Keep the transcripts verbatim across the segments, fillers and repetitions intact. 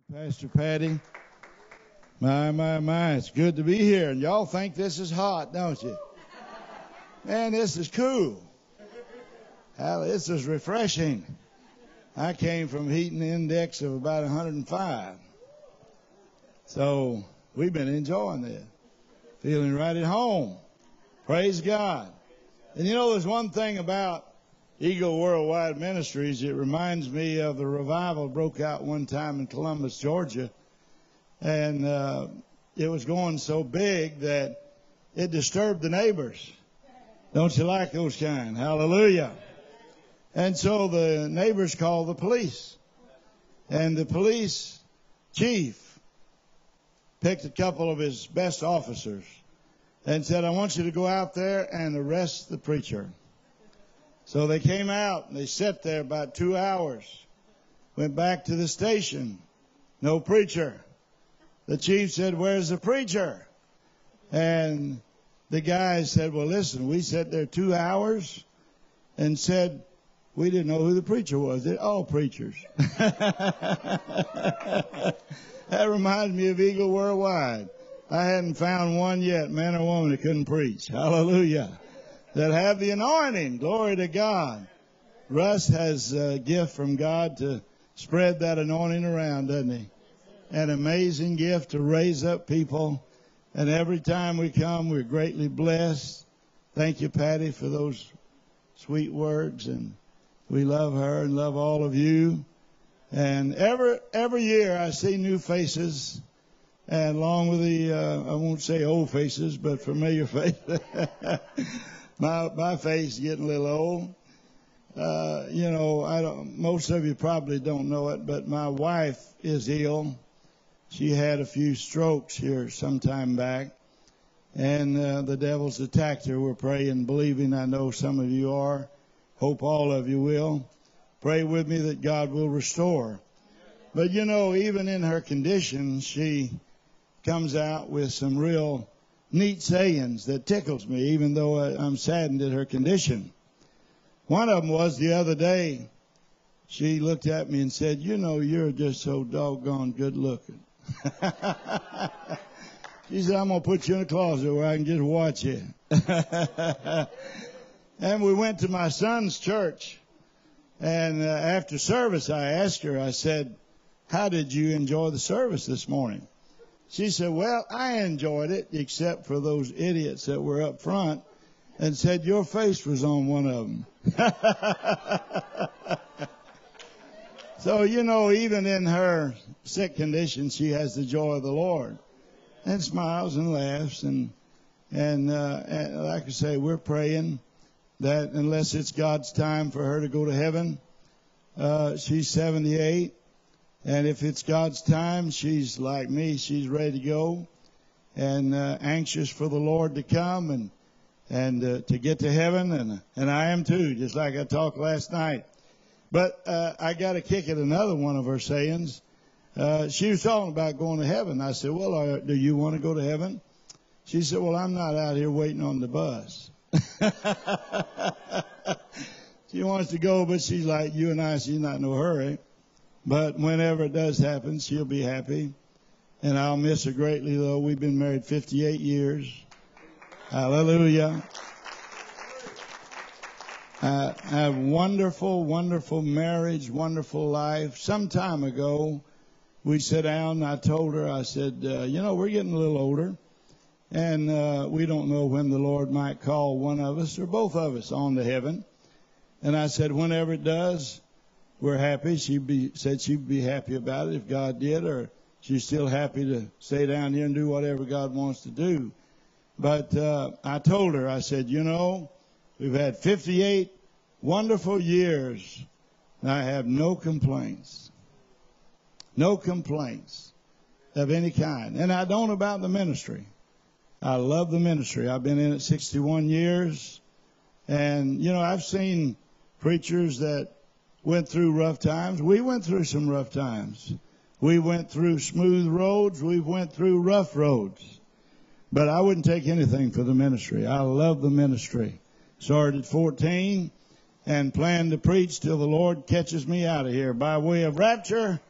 Pastor Patty. My, my, my, it's good to be here. And y'all think this is hot, don't you? Man, this is cool. Hell, this is refreshing. I came from heating index of about one hundred five. So we've been enjoying this. Feeling right at home. Praise God. And you know, there's one thing about Eagle Worldwide Ministries. It reminds me of the revival broke out one time in Columbus, Georgia. And uh, it was going so big that it disturbed the neighbors. Don't you like those kind? Hallelujah. And so the neighbors called the police. And the police chief picked a couple of his best officers and said, I want you to go out there and arrest the preacher. So they came out and they sat there about two hours, went back to the station. No preacher. The chief said, where's the preacher? And the guy said, well, listen, we sat there two hours and said, we didn't know who the preacher was. They're all preachers. That reminds me of Eagle Worldwide. I hadn't found one yet, man or woman, that couldn't preach. Hallelujah. That have the anointing. Glory to God. Russ has a gift from God to spread that anointing around, doesn't he? An amazing gift to raise up people. And every time we come, we're greatly blessed. Thank you, Patty, for those sweet words. And we love her and love all of you. And every, every year I see new faces. And along with the, uh, I won't say old faces, but familiar faces. my, my face is getting a little old. Uh, you know, I don't, most of you probably don't know it, but my wife is ill. She had a few strokes here some time back, and uh, the devil's attacked her. We're praying, believing. I know some of you are. Hope all of you will. Pray with me that God will restore. But, you know, even in her condition, she comes out with some real neat sayings that tickles me, even though I'm saddened at her condition. One of them was the other day, she looked at me and said, you know, you're just so doggone good looking. She said, I'm going to put you in a closet where I can just watch you. And we went to my son's church. And uh, after service, I asked her, I said, how did you enjoy the service this morning? She said, well, I enjoyed it, except for those idiots that were up front, and said, your face was on one of them. So, you know, even in her sick condition, she has the joy of the Lord and smiles and laughs. And, and, uh, and like I say, we're praying that unless it's God's time for her to go to heaven, uh, she's seventy-eight. And if it's God's time, she's like me. She's ready to go and uh, anxious for the Lord to come and and uh, to get to heaven. And and I am too, just like I talked last night. But uh, I got a kick at another one of her sayings. Uh, she was talking about going to heaven. I said, well, uh, do you want to go to heaven? She said, well, I'm not out here waiting on the bus. She wants to go, but she's like you and I. She's not in no hurry. But whenever it does happen, she'll be happy. And I'll miss her greatly, though. We've been married fifty-eight years. Hallelujah. I have wonderful, wonderful marriage, wonderful life. Some time ago, we sat down and I told her, I said, uh, you know, we're getting a little older. And uh, we don't know when the Lord might call one of us or both of us on to heaven. And I said, whenever it does, we're happy. She be, said she'd be happy about it if God did, or she's still happy to stay down here and do whatever God wants to do. But uh, I told her, I said, you know, we've had fifty-eight wonderful years, and I have no complaints. No complaints of any kind. And I don't about the ministry. I love the ministry. I've been in it sixty-one years. And, you know, I've seen preachers that went through rough times. We went through some rough times. We went through smooth roads. We went through rough roads. But I wouldn't take anything for the ministry. I love the ministry. Started at fourteen and plan to preach till the Lord catches me out of here by way of rapture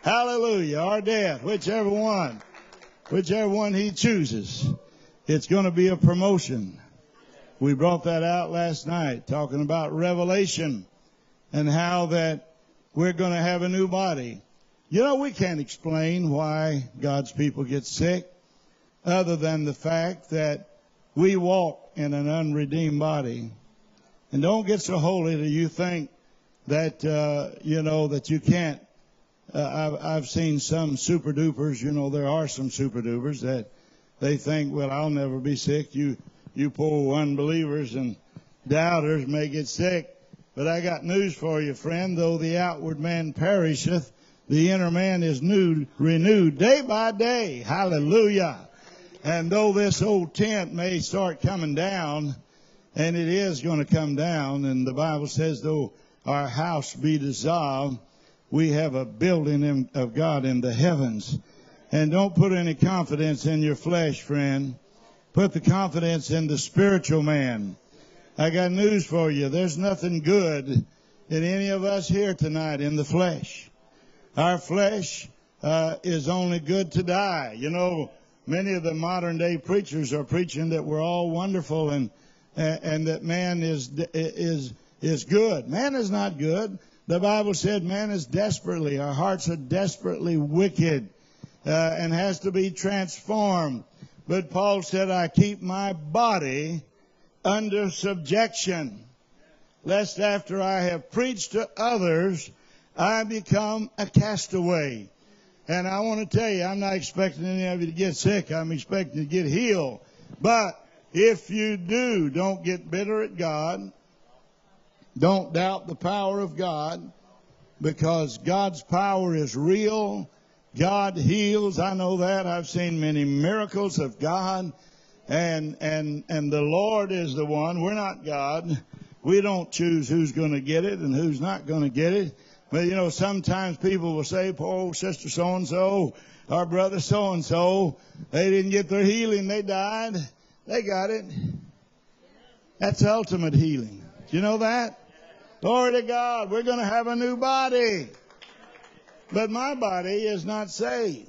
Hallelujah. Or death, whichever one, whichever one he chooses. It's going to be a promotion. We brought that out last night, talking about revelation and how that we're going to have a new body. You know, we can't explain why God's people get sick other than the fact that we walk in an unredeemed body. And don't get so holy that you think that, uh, you know, that you can't. Uh, I've, I've seen some super dupers, you know, there are some super dupers that they think, well, I'll never be sick. You, you poor unbelievers and doubters may get sick. But I got news for you, friend. Though the outward man perisheth, the inner man is new, renewed day by day. Hallelujah. And though this old tent may start coming down, and it is going to come down, and the Bible says, though our house be dissolved, we have a building in, of God in the heavens. And don't put any confidence in your flesh, friend. Put the confidence in the spiritual man. I got news for you. There's nothing good in any of us here tonight in the flesh. Our flesh uh, is only good to die. You know, many of the modern day preachers are preaching that we're all wonderful and and, and that man is is is good. Man is not good. The Bible said man is desperately, our hearts are desperately wicked uh, and has to be transformed. But Paul said, I keep my body under subjection, lest after I have preached to others, I become a castaway. And I want to tell you, I'm not expecting any of you to get sick. I'm expecting to get healed. But if you do, don't get bitter at God. Don't doubt the power of God, because God's power is real. God heals. I know that. I've seen many miracles of God. And, and, and the Lord is the one. We're not God. We don't choose who's going to get it and who's not going to get it. But, you know, sometimes people will say, poor old sister so-and-so, our brother so-and-so, they didn't get their healing. They died. They got it. That's ultimate healing. Do you know that? Glory to God. We're going to have a new body. But my body is not saved.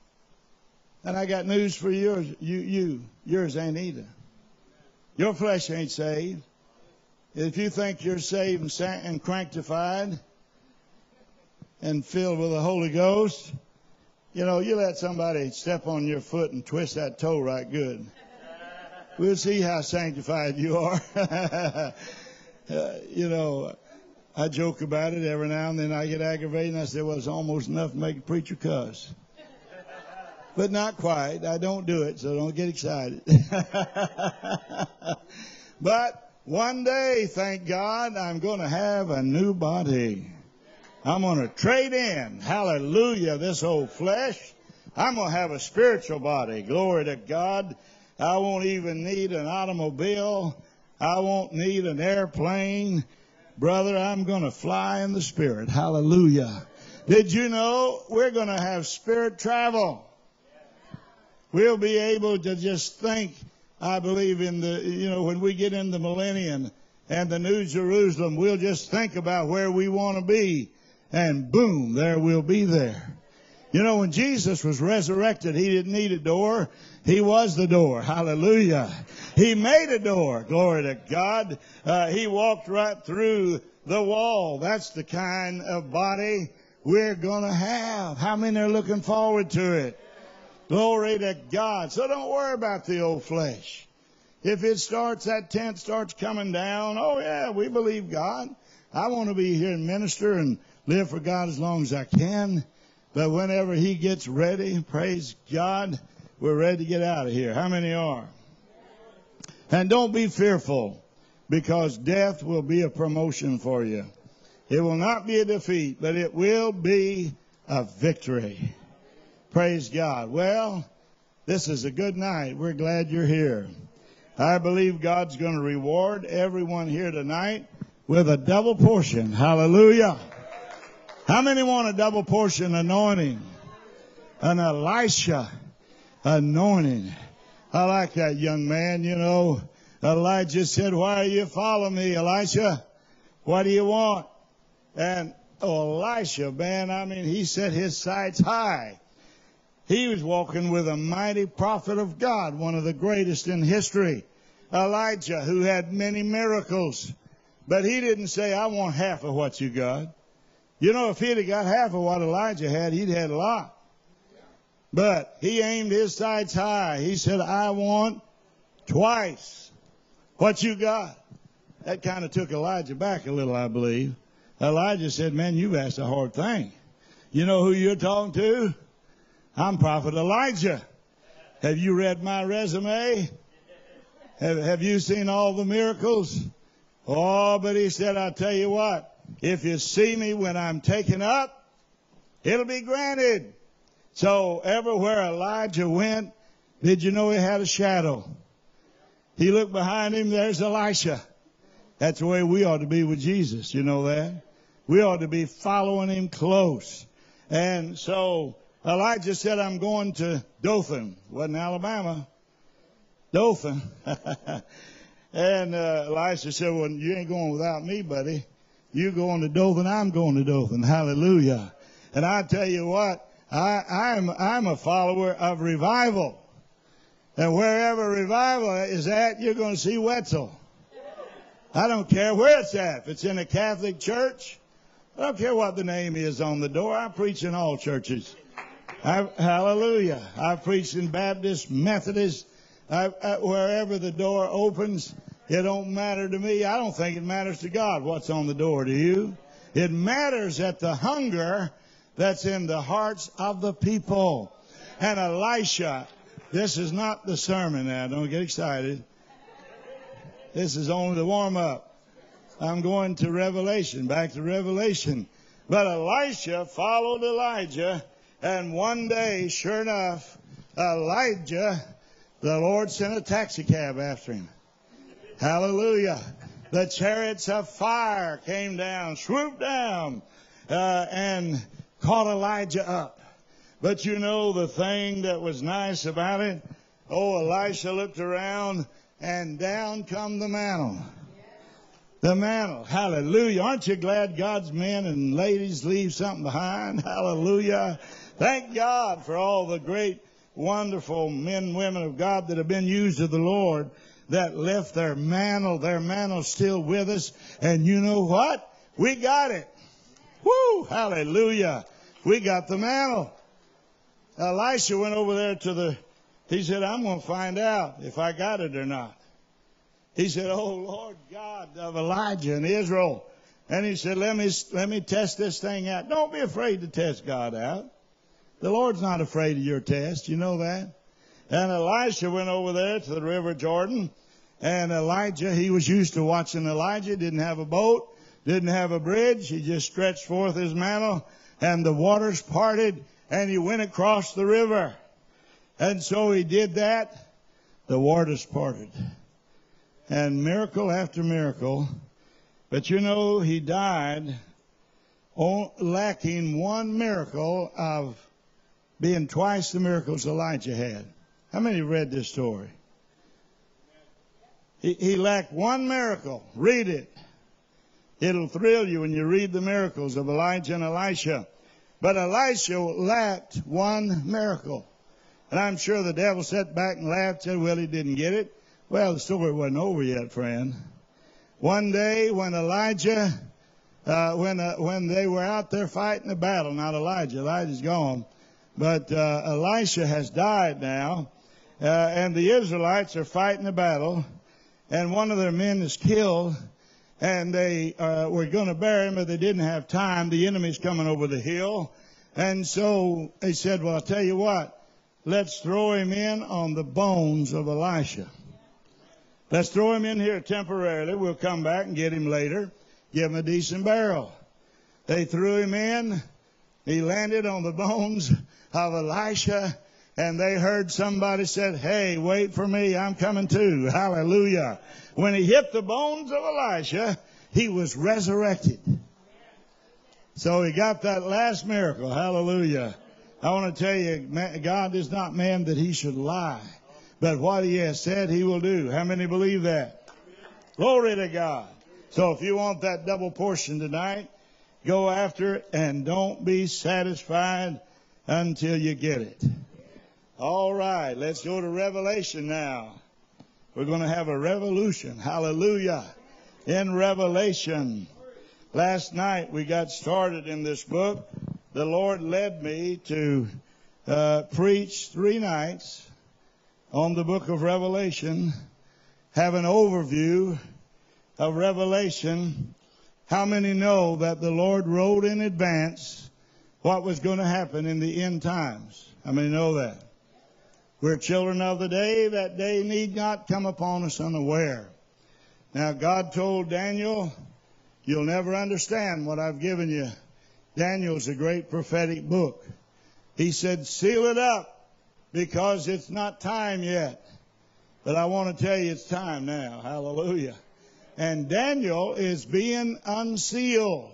And I got news for yours. You, you, yours ain't either. Your flesh ain't saved. If you think you're saved and, sa- and cranktified and filled with the Holy Ghost, you know, you let somebody step on your foot and twist that toe right good. We'll see how sanctified you are. uh, you know, I joke about it every now and then. I get aggravated and I say, well, it's almost enough to make a preacher cuss. But not quite. I don't do it, so don't get excited. But one day, thank God, I'm going to have a new body. I'm going to trade in, hallelujah, this old flesh. I'm going to have a spiritual body. Glory to God. I won't even need an automobile. I won't need an airplane. Brother, I'm going to fly in the Spirit. Hallelujah. Did you know we're going to have spirit travel? We'll be able to just think, I believe, in the, you know, when we get in the millennium and the New Jerusalem, we'll just think about where we want to be. And boom, there we'll be there. You know, when Jesus was resurrected, he didn't need a door. He was the door. Hallelujah. He made a door. Glory to God. Uh, he walked right through the wall. That's the kind of body we're going to have. How many are looking forward to it? Glory to God. So don't worry about the old flesh. If it starts, that tent starts coming down, oh yeah, we believe God. I want to be here and minister and live for God as long as I can. But whenever he gets ready, praise God, we're ready to get out of here. How many are? And don't be fearful, because death will be a promotion for you. It will not be a defeat, but it will be a victory. Praise God. Well, this is a good night. We're glad you're here. I believe God's going to reward everyone here tonight with a double portion. Hallelujah. How many want a double portion anointing? An Elisha anointing. I like that young man, you know. Elijah said, why are you following me, Elisha? What do you want? And oh, Elisha, man, I mean, he set his sights high. He was walking with a mighty prophet of God, one of the greatest in history, Elijah, who had many miracles. But he didn't say, I want half of what you got. You know, if he'd have got half of what Elijah had, he'd had a lot. But he aimed his sights high. He said, I want twice what you got. That kind of took Elijah back a little, I believe. Elijah said, man, you've asked a hard thing. You know who you're talking to? I'm Prophet Elijah. Have you read my resume? Have, have you seen all the miracles? Oh, but he said, I'll tell you what. If you see me when I'm taken up, it'll be granted. So everywhere Elijah went, did you know he had a shadow? He looked behind him, there's Elisha. That's the way we ought to be with Jesus, you know that? We ought to be following him close. And so Elijah said, I'm going to Dothan. Wasn't Alabama. Dothan. And uh, Elisha said, well, you ain't going without me, buddy. You going to Dothan, I'm going to Dothan. Hallelujah. And I tell you what, I, I'm, I'm a follower of revival. And wherever revival is at, you're going to see Wetzel. I don't care where it's at. If it's in a Catholic church, I don't care what the name is on the door. I preach in all churches. I, hallelujah. I preach in Baptist, Methodist, I, I, wherever the door opens. It don't matter to me. I don't think it matters to God what's on the door. Do you? It matters at the hunger that's in the hearts of the people. And Elisha, this is not the sermon now. Don't get excited. This is only the warm-up. I'm going to Revelation, back to Revelation. But Elisha followed Elijah, and one day, sure enough, Elijah, the Lord sent a taxi cab after him. Hallelujah. The chariots of fire came down, swooped down, uh, and caught Elijah up. But you know the thing that was nice about it? Oh, Elisha looked around, and down come the mantle. The mantle. Hallelujah. Aren't you glad God's men and ladies leave something behind? Hallelujah. Thank God for all the great, wonderful men and women of God that have been used of the Lord that left their mantle. Their mantle's still with us. And you know what? We got it. Woo! Hallelujah. We got the mantle. Elisha went over there to the, he said, I'm going to find out if I got it or not. He said, oh, Lord God of Elijah and Israel. And he said, let me, let me test this thing out. Don't be afraid to test God out. The Lord's not afraid of your test. You know that? And Elisha went over there to the river Jordan. And Elijah, he was used to watching Elijah. Didn't have a boat. Didn't have a bridge. He just stretched forth his mantle. And the waters parted. And he went across the river. And so he did that. The waters parted. And miracle after miracle. But you know, he died lacking one miracle of being twice the miracles Elijah had. How many read this story? He, he lacked one miracle. Read it. It'll thrill you when you read the miracles of Elijah and Elisha. But Elisha lacked one miracle. And I'm sure the devil sat back and laughed and said, well, he didn't get it. Well, the story wasn't over yet, friend. One day when Elijah, uh, when uh, when they were out there fighting the battle, not Elijah, Elijah's gone, but uh, Elisha has died now, uh, and the Israelites are fighting the battle, and one of their men is killed, and they uh, were going to bury him, but they didn't have time. The enemy's coming over the hill, and so they said, well, I'll tell you what, let's throw him in on the bones of Elisha. Let's throw him in here temporarily. We'll come back and get him later. Give him a decent burial. They threw him in. He landed on the bones of Elisha. And they heard somebody said, hey, wait for me. I'm coming too. Hallelujah. When he hit the bones of Elisha, he was resurrected. So he got that last miracle. Hallelujah. I want to tell you, God is not man that he should lie. But what he has said, he will do. How many believe that? Glory to God. So if you want that double portion tonight, Go after it and don't be satisfied until you get it. All right, let's go to Revelation now. We're going to have a revolution. Hallelujah. In Revelation. Last night we got started in this book. The Lord led me to uh, preach three nights on the book of Revelation, have an overview of Revelation. How many know that the Lord wrote in advance what was going to happen in the end times? How many know that? We're children of the day. That day need not come upon us unaware. Now, God told Daniel, you'll never understand what I've given you. Daniel's a great prophetic book. He said, seal it up because it's not time yet. But I want to tell you it's time now. Hallelujah. And Daniel is being unsealed.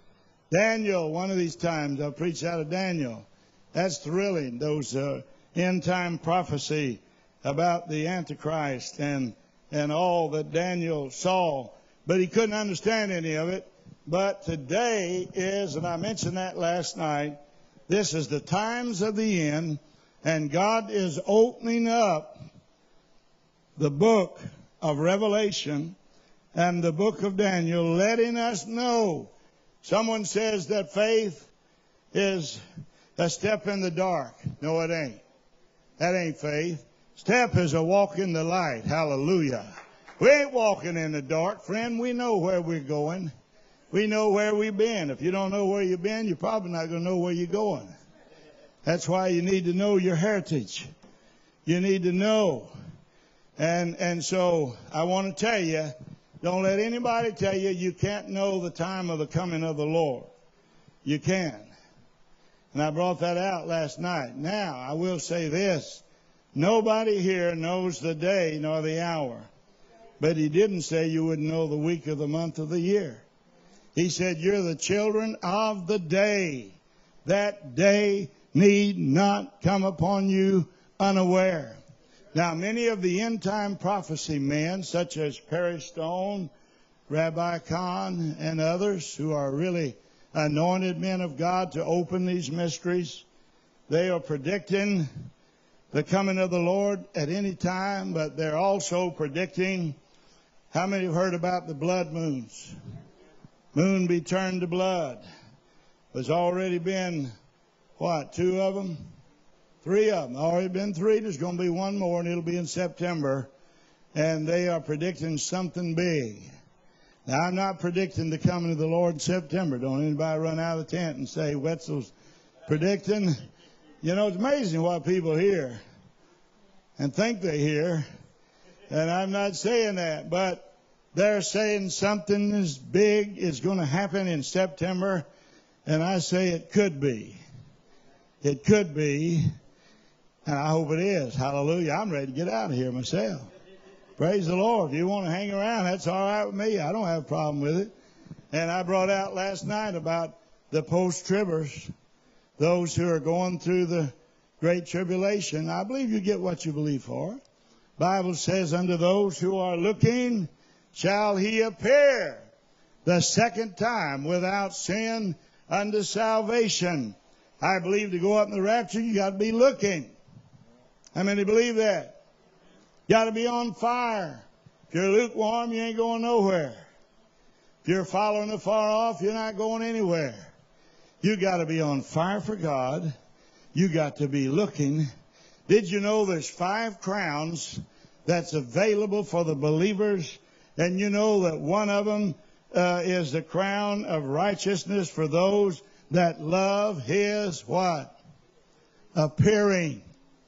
Daniel, one of these times, I'll preach out of Daniel. That's thrilling, those uh, end-time prophecy about the Antichrist and, and all that Daniel saw. But he couldn't understand any of it. But today is, and I mentioned that last night, this is the times of the end, and God is opening up the book of Revelation and the book of Daniel, letting us know. Someone says that faith is a step in the dark. No, it ain't. That ain't faith. Step is a walk in the light. Hallelujah. We ain't walking in the dark, friend. We know where we're going. We know where we've been. If you don't know where you've been, you're probably not going to know where you're going. That's why you need to know your heritage. You need to know. And, and so I want to tell you, don't let anybody tell you you can't know the time of the coming of the Lord. You can. And I brought that out last night. Now, I will say this. Nobody here knows the day nor the hour. But he didn't say you wouldn't know the week or the month of the year. He said you're the children of the day. That day need not come upon you unaware. Now, many of the end-time prophecy men, such as Perry Stone, Rabbi Kahn, and others who are really anointed men of God to open these mysteries, they are predicting the coming of the Lord at any time, but they're also predicting, how many have heard about the blood moons? Moon be turned to blood. There's already been, what, two of them? Three of them. Already been three. There's going to be one more, and it'll be in September. And they are predicting something big. Now, I'm not predicting the coming of the Lord in September. Don't anybody run out of the tent and say, Wetzel's predicting. You know, it's amazing what people hear and think they hear. And I'm not saying that, but they're saying something as big is going to happen in September. And I say it could be. It could be. And I hope it is. Hallelujah. I'm ready to get out of here myself. Praise the Lord. If you want to hang around, that's all right with me. I don't have a problem with it. And I brought out last night about the post-tribbers, those who are going through the great tribulation. I believe you get what you believe for. Bible says, unto those who are looking shall he appear the second time without sin unto salvation. I believe to go up in the rapture, you got to be looking. How many believe that? You got to be on fire. If you're lukewarm, you ain't going nowhere. If you're following afar off, you're not going anywhere. You got to be on fire for God. You got to be looking. Did you know there's five crowns that's available for the believers? And you know that one of them uh, is the crown of righteousness for those that love his what? Appearing.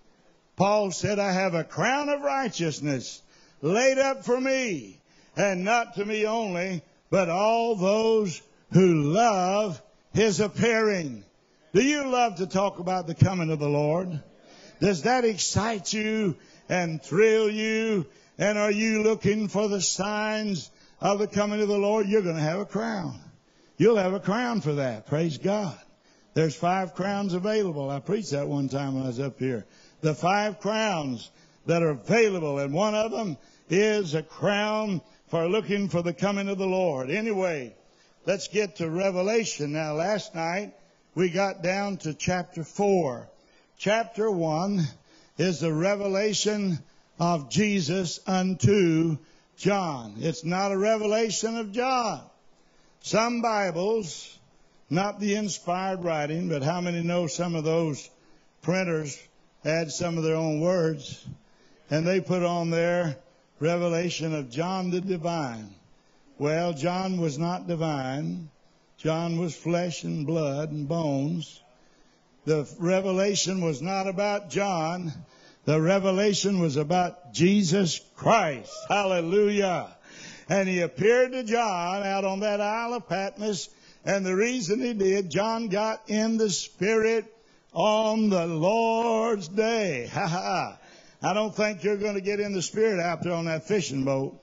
Paul said, I have a crown of righteousness laid up for me, and not to me only, but all those who love his appearing. Do you love to talk about the coming of the Lord? Does that excite you and thrill you? And are you looking for the signs of the coming of the Lord? You're going to have a crown. You'll have a crown for that. Praise God. There's five crowns available. I preached that one time when I was up here. The five crowns that are available, and one of them is a crown for looking for the coming of the Lord. Anyway, let's get to Revelation. Now, last night we got down to chapter four. Chapter one is the revelation of Jesus unto John. It's not a revelation of John. Some Bibles, not the inspired writing, but how many know some of those printers add some of their own words, and they put on there revelation of John the divine. Well, John was not divine. John was flesh and blood and bones. The revelation was not about John. The revelation was about Jesus Christ. Hallelujah. And he appeared to John out on that Isle of Patmos. And the reason he did, John got in the Spirit on the Lord's day. Ha ha. I don't think you're going to get in the Spirit out there on that fishing boat.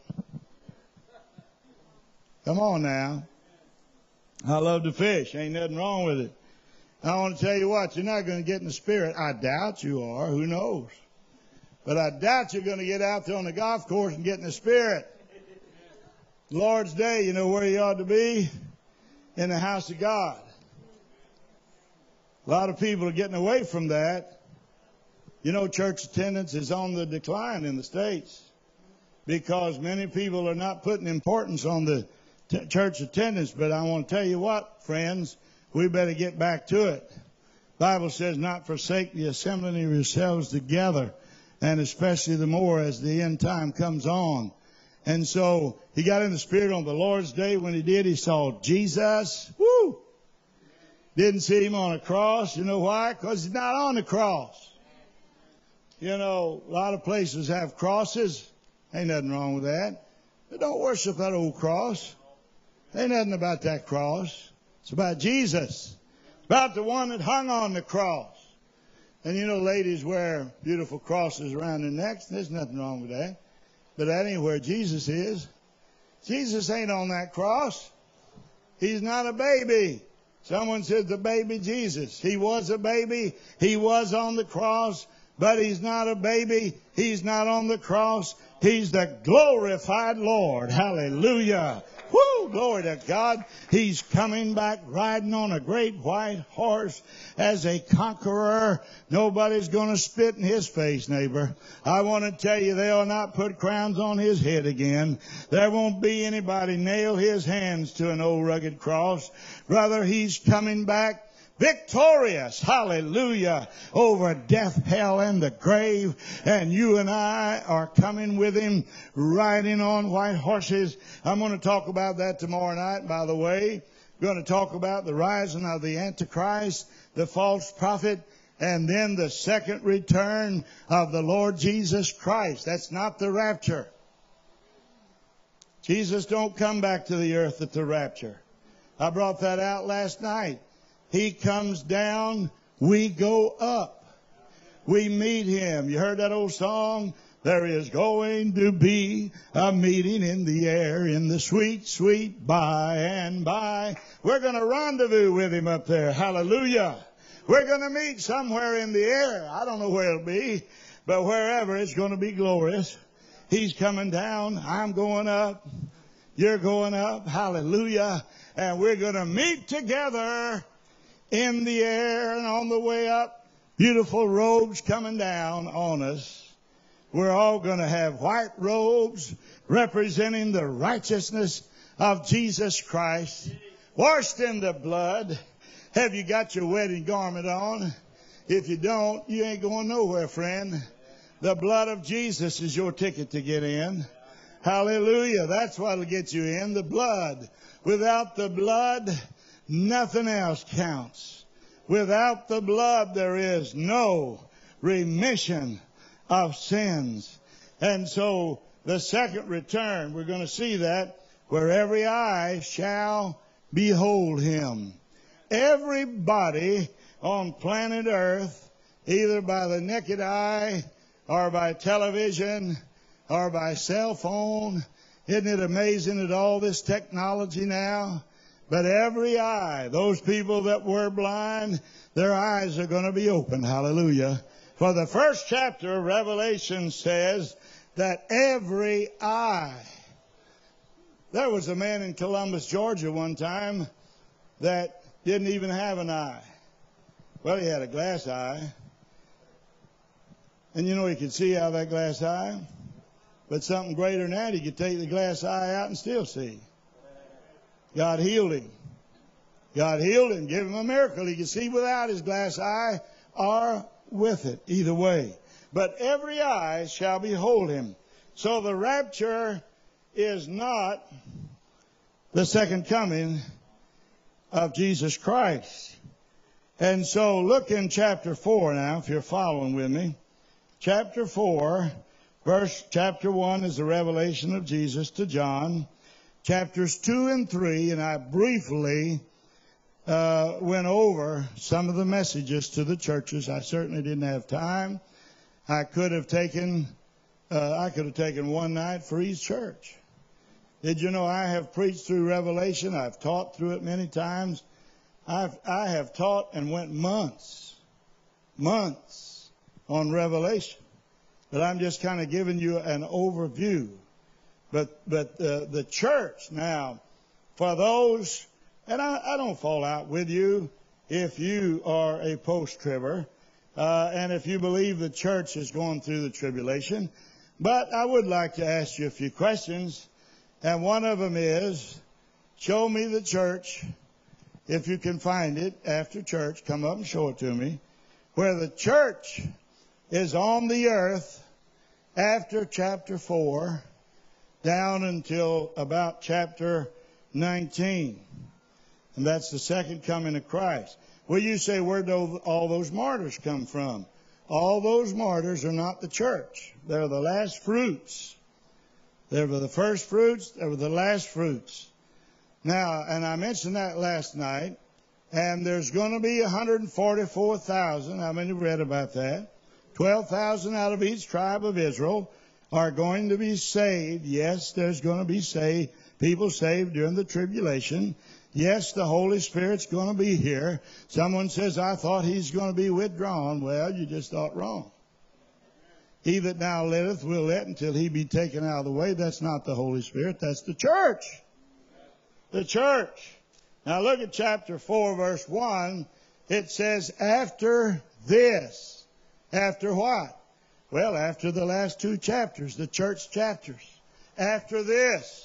Come on now. I love to fish. Ain't nothing wrong with it. I want to tell you what, you're not going to get in the Spirit. I doubt you are. Who knows? But I doubt you're going to get out there on the golf course and get in the Spirit. Lord's Day, you know where you ought to be? In the house of God. A lot of people are getting away from that. You know, church attendance is on the decline in the States because many people are not putting importance on the t- church attendance. But I want to tell you what, friends, we better get back to it. The Bible says not forsake the assembling of yourselves together, and especially the more as the end time comes on. And so he got in the Spirit on the Lord's Day. When he did, he saw Jesus. Woo! Didn't see him on a cross. You know why? Because he's not on the cross. You know, a lot of places have crosses. Ain't nothing wrong with that. But don't worship that old cross. Ain't nothing about that cross. It's about Jesus. It's about the one that hung on the cross. And you know, ladies wear beautiful crosses around their necks. There's nothing wrong with that. But that ain't where Jesus is. Jesus ain't on that cross. He's not a baby. Someone said the baby Jesus. He was a baby. He was on the cross. But he's not a baby. He's not on the cross. He's the glorified Lord. Hallelujah. Woo! Glory to God. He's coming back riding on a great white horse as a conqueror. Nobody's going to spit in his face, neighbor. I want to tell you, they'll not put crowns on his head again. There won't be anybody nail his hands to an old rugged cross. Brother, he's coming back victorious, hallelujah, over death, hell, and the grave. And you and I are coming with him, riding on white horses. I'm going to talk about that tomorrow night, by the way. I'm going to talk about the rising of the Antichrist, the false prophet, and then the second return of the Lord Jesus Christ. That's not the rapture. Jesus don't come back to the earth at the rapture. I brought that out last night. He comes down, we go up. We meet him. You heard that old song? There is going to be a meeting in the air in the sweet, sweet by and by. We're going to rendezvous with him up there. Hallelujah. We're going to meet somewhere in the air. I don't know where it'll be, but wherever, it's going to be glorious. He's coming down. I'm going up. You're going up. Hallelujah. And we're going to meet together in the air, and on the way up, beautiful robes coming down on us. We're all going to have white robes representing the righteousness of Jesus Christ, washed in the blood. Have you got your wedding garment on? If you don't, you ain't going nowhere, friend. The blood of Jesus is your ticket to get in. Hallelujah. That's what'll get you in, the blood. Without the blood, nothing else counts. Without the blood, there is no remission of sins. And so the second return, we're going to see that where every eye shall behold him. Everybody on planet Earth, either by the naked eye or by television or by cell phone. Isn't it amazing at all this technology now? But every eye, those people that were blind, their eyes are going to be open. Hallelujah. For the first chapter of Revelation says that every eye, There was a man in Columbus, Georgia one time that didn't even have an eye. Well, he had a glass eye. And you know he could see out of that glass eye. But something greater than that, he could take the glass eye out and still see. God healed him. God healed him, gave him a miracle. He could see without his glass eye or with it, either way. But every eye shall behold him. So the rapture is not the second coming of Jesus Christ. And so look in chapter four now, if you're following with me. Chapter four, verse, chapter one is the revelation of Jesus to John. Chapters two and three, and I briefly uh, went over some of the messages to the churches. I certainly didn't have time. I could have taken, uh, I could have taken one night for each church. Did you know I have preached through Revelation? I've taught through it many times. I've, I have taught and went months, months on Revelation. But I'm just kind of giving you an overview. But, but uh, the church now, for those, and I, I don't fall out with you if you are a post-tribber, uh, and if you believe the church is going through the tribulation. But I would like to ask you a few questions. And one of them is, show me the church, if you can find it after church, come up and show it to me, where the church is on the earth after chapter four, down until about chapter nineteen. And that's the second coming of Christ. Well, you say, where do all those martyrs come from? All those martyrs are not the church. They're the last fruits. They were the first fruits. They were the last fruits. Now, and I mentioned that last night, and there's going to be one hundred forty-four thousand. How many read about that? twelve thousand out of each tribe of Israel are going to be saved. Yes, there's going to be saved, people saved during the tribulation. Yes, the Holy Spirit's going to be here. Someone says, I thought he's going to be withdrawn. Well, you just thought wrong. He that now letteth will let until he be taken out of the way. That's not the Holy Spirit. That's the church. The church. Now look at chapter four, verse one. It says, after this. After what? Well, after the last two chapters, the church chapters. After this.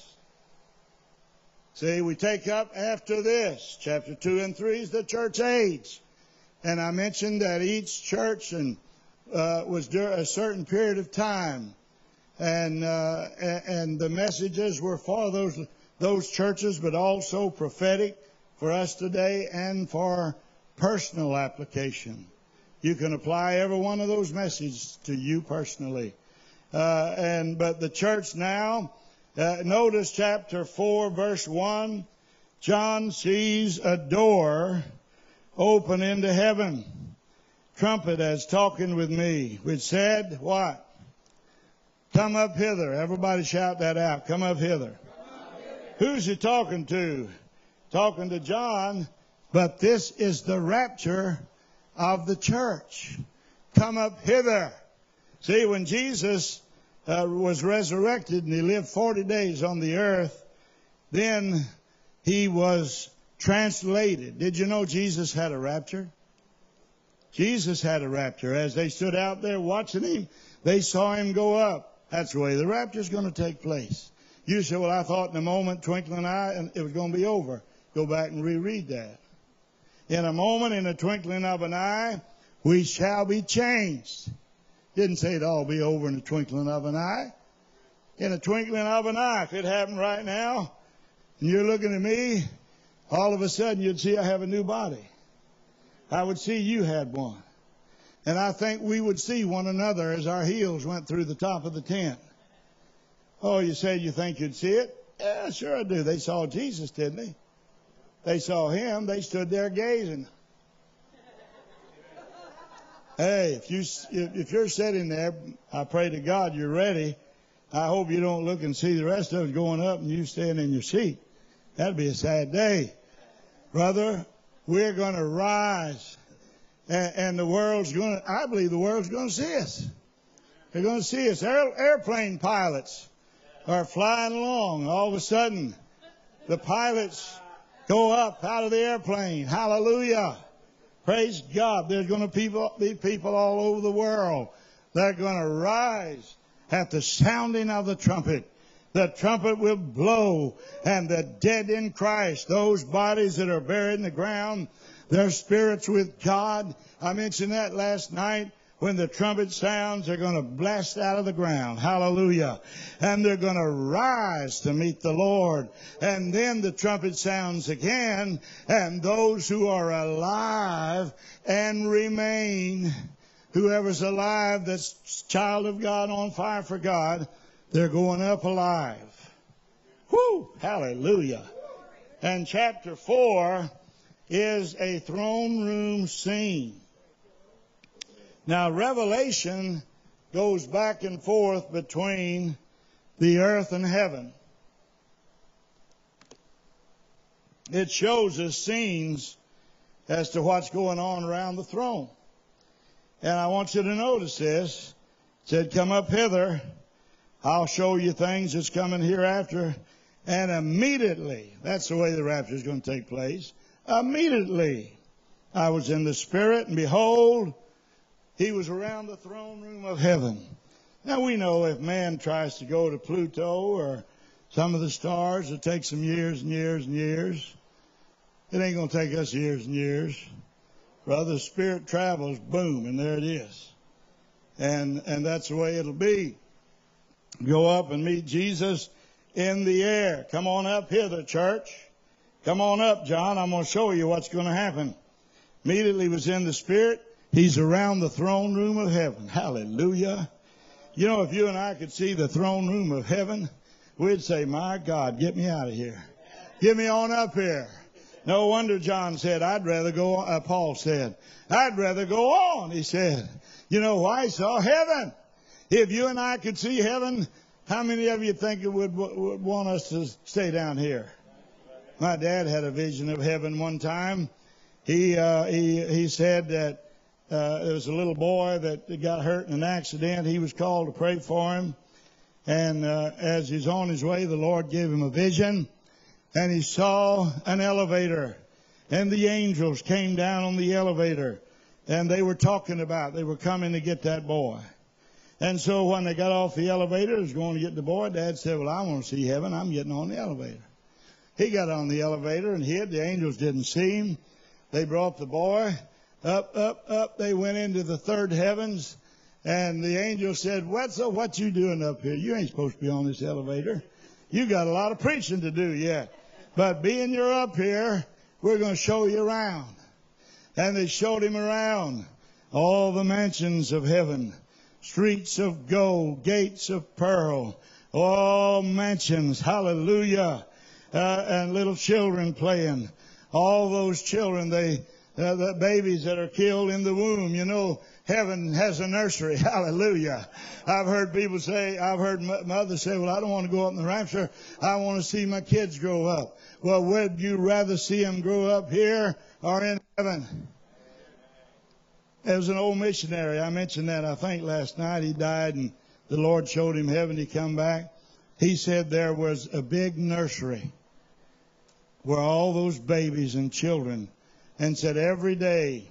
See, we take up after this. Chapter two and three is the church age. And I mentioned that each church and Uh, was during a certain period of time, and uh, and the messages were for those those churches, but also prophetic for us today and for personal application. You can apply every one of those messages to you personally. Uh, and but the church now, uh, notice chapter four, verse one. John sees a door open into heaven. Trumpet as talking with me, which said, what? Come up hither. Everybody shout that out. Come up hither. Come up hither. Who's he talking to? Talking to John, but this is the rapture of the church. Come up hither. See, when Jesus uh, was resurrected and he lived forty days on the earth, then he was translated. Did you know Jesus had a rapture? Jesus had a rapture. As they stood out there watching him, they saw him go up. That's the way the rapture is going to take place. You say, well, I thought in a moment, twinkling eye, and it was going to be over. Go back and reread that. In a moment, in a twinkling of an eye, we shall be changed. Didn't say it'd all be over in a twinkling of an eye. In a twinkling of an eye. If it happened right now, and you're looking at me, all of a sudden you'd see I have a new body. I would see you had one. And I think we would see one another as our heels went through the top of the tent. Oh, you say you think you'd see it? Yeah, sure I do. They saw Jesus, didn't they? They saw him. They stood there gazing. Hey, if, you, if you're sitting there, I pray to God you're ready. I hope you don't look and see the rest of us going up and you staying in your seat. That'd be a sad day. Brother, we're going to rise, and, and the world's going to, I believe the world's going to see us. They're going to see us. Air, airplane pilots are flying along. All of a sudden, The pilots go up out of the airplane. Hallelujah. Praise God. There's going to people, be people all over the world that are going to rise at the sounding of the trumpet. The trumpet will blow, and the dead in Christ, those bodies that are buried in the ground, their spirits with God. I mentioned that last night. When the trumpet sounds, they're going to blast out of the ground. Hallelujah. And they're going to rise to meet the Lord. And then the trumpet sounds again, and those who are alive and remain, whoever's alive that's child of God, on fire for God, they're going up alive. Whoo! Hallelujah. And chapter four is a throne room scene. Now, Revelation goes back and forth between the earth and heaven. It shows us scenes as to what's going on around the throne. And I want you to notice this. It said, come up hither. I'll show you things that's coming hereafter. And immediately, that's the way the rapture is going to take place. Immediately, I was in the Spirit, and behold, He was around the throne room of heaven. Now we know if man tries to go to Pluto or some of the stars, it takes them years and years and years. It ain't going to take us years and years. Brother, Spirit travels, boom, and there it is. And, and that's the way it'll be. Go up and meet Jesus in the air. Come on up hither, church. Come on up, John. I'm going to show you what's going to happen. Immediately was in the Spirit. He's around the throne room of heaven. Hallelujah. You know, if you and I could see the throne room of heaven, we'd say, my God, get me out of here. Get me on up here. No wonder John said, I'd rather go on. Uh, Paul said, I'd rather go on, he said. You know why? He saw heaven. If you and I could see heaven, how many of you think it would, would want us to stay down here? My dad had a vision of heaven one time. He, uh, he, he said that Uh, there was a little boy that got hurt in an accident. He was called to pray for him. And uh, as he's on his way, the Lord gave him a vision. And he saw an elevator. And the angels came down on the elevator. And they were talking about, they were coming to get that boy. And so when they got off the elevator, they was going to get the boy. Dad said, well, I want to see heaven. I'm getting on the elevator. He got on the elevator and hid. The angels didn't see him. They brought the boy. Up, up, up, they went into the third heavens, and the angel said, Wetzel, what you doing up here? You ain't supposed to be on this elevator. You got a lot of preaching to do yet. But being you're up here, we're going to show you around. And they showed him around all the mansions of heaven, streets of gold, gates of pearl, all mansions, hallelujah, uh, and little children playing. All those children, they... Uh, the babies that are killed in the womb. You know, heaven has a nursery. Hallelujah. I've heard people say, I've heard mothers say, well, I don't want to go up in the rapture. I want to see my kids grow up. Well, would you rather see them grow up here or in heaven? There was an old missionary. I mentioned that, I think, last night. He died, and the Lord showed him heaven. He come back. He said there was a big nursery where all those babies and children, and said every day,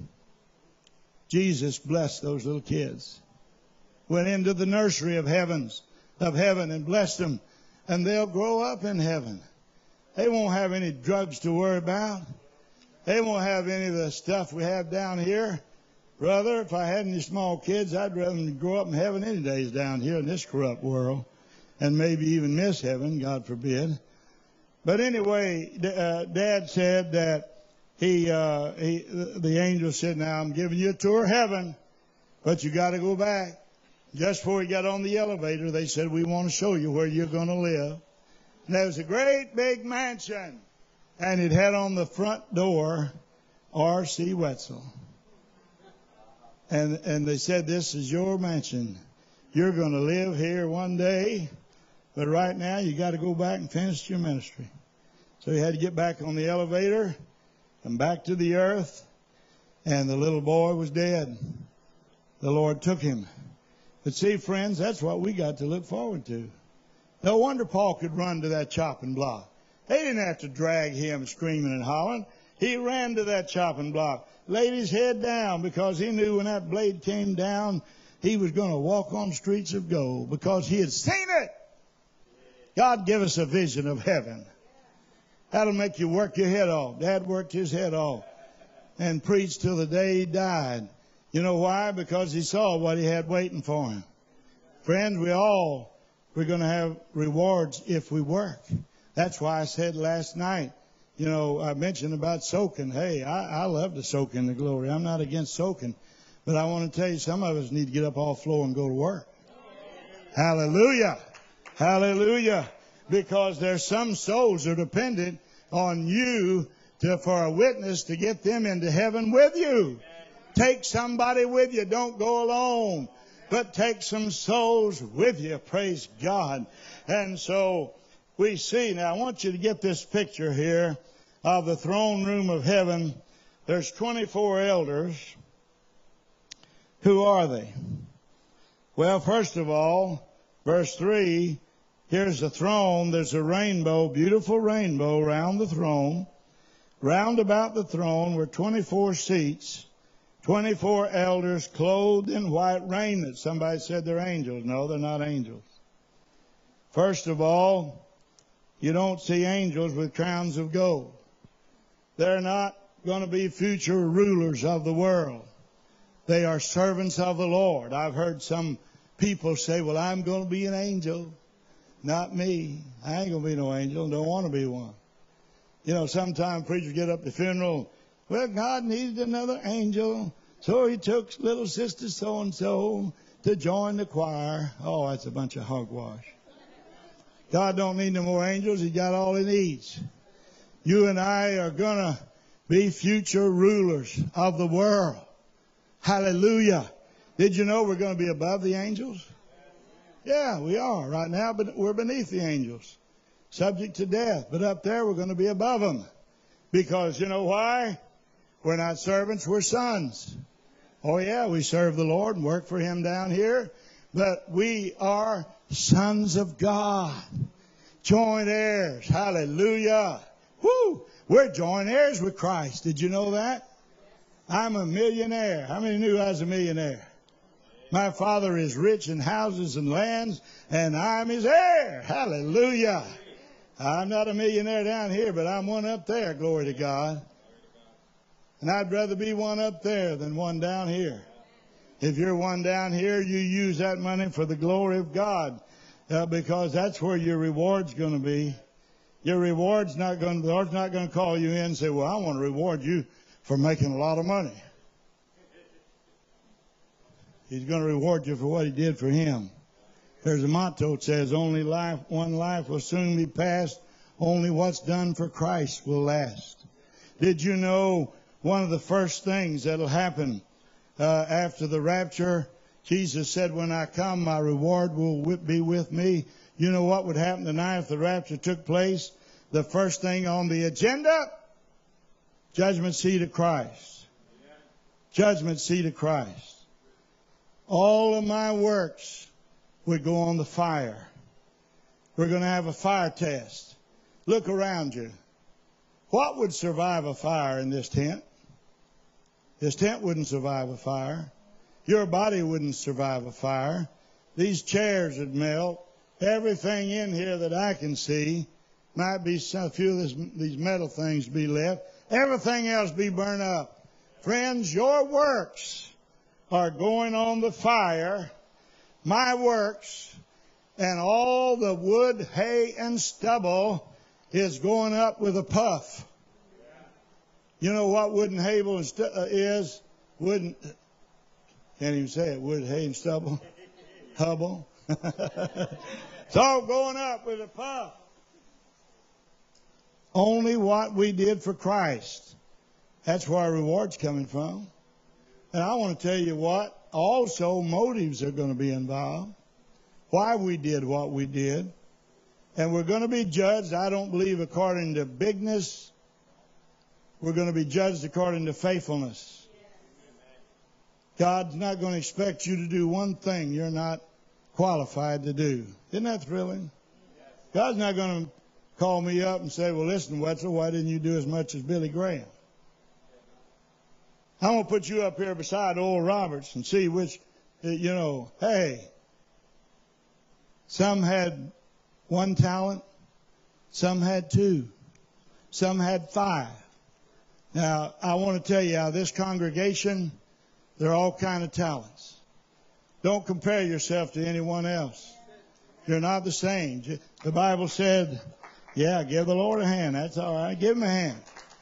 Jesus blessed those little kids. Went into the nursery of heavens, of heaven and blessed them. And they'll grow up in heaven. They won't have any drugs to worry about. They won't have any of the stuff we have down here. Brother, if I had any small kids, I'd rather them grow up in heaven any days down here in this corrupt world. And maybe even miss heaven, God forbid. But anyway, uh, Dad said that He, uh, he, the angel said, now I'm giving you a tour of heaven, but you got to go back. Just before he got on the elevator, they said, we want to show you where you're going to live. And there was a great big mansion, and it had on the front door, R C Wetzel. And, and they said, this is your mansion. You're going to live here one day, but right now you got to go back and finish your ministry. So he had to get back on the elevator, come back to the earth, and the little boy was dead. The Lord took him. But see, friends, that's what we got to look forward to. No wonder Paul could run to that chopping block. They didn't have to drag him screaming and hollering. He ran to that chopping block, laid his head down because he knew when that blade came down, he was going to walk on streets of gold because he had seen it. God give us a vision of heaven. That'll make you work your head off. Dad worked his head off and preached till the day he died. You know why? Because he saw what he had waiting for him. Friends, we all, we're going to have rewards if we work. That's why I said last night, you know, I mentioned about soaking. Hey, I, I love to soak in the glory. I'm not against soaking. But I want to tell you, some of us need to get up off the floor and go to work. Hallelujah. Hallelujah. Because there's some souls that are dependent on you to, for a witness to get them into heaven with you. Take somebody with you. Don't go alone. But take some souls with you. Praise God. And so we see. Now I want you to get this picture here of the throne room of heaven. There's twenty-four elders. Who are they? Well, first of all, verse three, here's the throne. There's a rainbow, beautiful rainbow round the throne. Round about the throne were twenty-four seats, twenty-four elders clothed in white raiment. Somebody said they're angels. No, they're not angels. First of all, you don't see angels with crowns of gold. They're not going to be future rulers of the world. They are servants of the Lord. I've heard some people say, well, I'm going to be an angel. Not me. I ain't going to be no angel. Don't want to be one. You know, sometimes preachers get up at the funeral. Well, God needed another angel, so he took little sister so-and-so to join the choir. Oh, that's a bunch of hogwash. God don't need no more angels. He got all he needs. You and I are going to be future rulers of the world. Hallelujah. Did you know we're going to be above the angels? Yeah, we are right now, but we're beneath the angels, subject to death. But up there, we're going to be above them. Because you know why? We're not servants, we're sons. Oh yeah, we serve the Lord and work for him down here. But we are sons of God. Joint heirs. Hallelujah. Woo! We're joint heirs with Christ. Did you know that? I'm a millionaire. How many knew I was a millionaire? My father is rich in houses and lands, and I'm his heir. Hallelujah. I'm not a millionaire down here, but I'm one up there. Glory to God. And I'd rather be one up there than one down here. If you're one down here, you use that money for the glory of God, uh, because that's where your reward's going to be. Your reward's not going to, the Lord's not going to call you in and say, well, I want to reward you for making a lot of money. He's going to reward you for what he did for him. There's a motto that says, only life, one life will soon be passed. Only what's done for Christ will last. Did you know one of the first things that'll happen uh, after the rapture? Jesus said, when I come, my reward will be with me. You know what would happen tonight if the rapture took place? The first thing on the agenda, judgment seat of Christ. Judgment seat of Christ. All of my works would go on the fire. We're going to have a fire test. Look around you. What would survive a fire in this tent? This tent wouldn't survive a fire. Your body wouldn't survive a fire. These chairs would melt. Everything in here that I can see, might be some, a few of this, these metal things be left. Everything else be burned up. Friends, your works are going on the fire. My works and all the wood, hay, and stubble is going up with a puff. You know what wood and hay and stu- uh, is? Wood and, can't even say it, wood, hay, and stubble. Hubble. It's all going up with a puff. Only what we did for Christ. That's where our reward's coming from. And I want to tell you what, also motives are going to be involved. Why we did what we did. And we're going to be judged, I don't believe, according to bigness. We're going to be judged according to faithfulness. God's not going to expect you to do one thing you're not qualified to do. Isn't that thrilling? God's not going to call me up and say, well, listen, Wetzel, why didn't you do as much as Billy Graham? I'm going to put you up here beside Oral Roberts and see which, you know, hey, some had one talent, some had two, some had five. Now, I want to tell you, out of this congregation, there are all kind of talents. Don't compare yourself to anyone else. You're not the same. The Bible said, yeah, give the Lord a hand. That's all right. Give him a hand.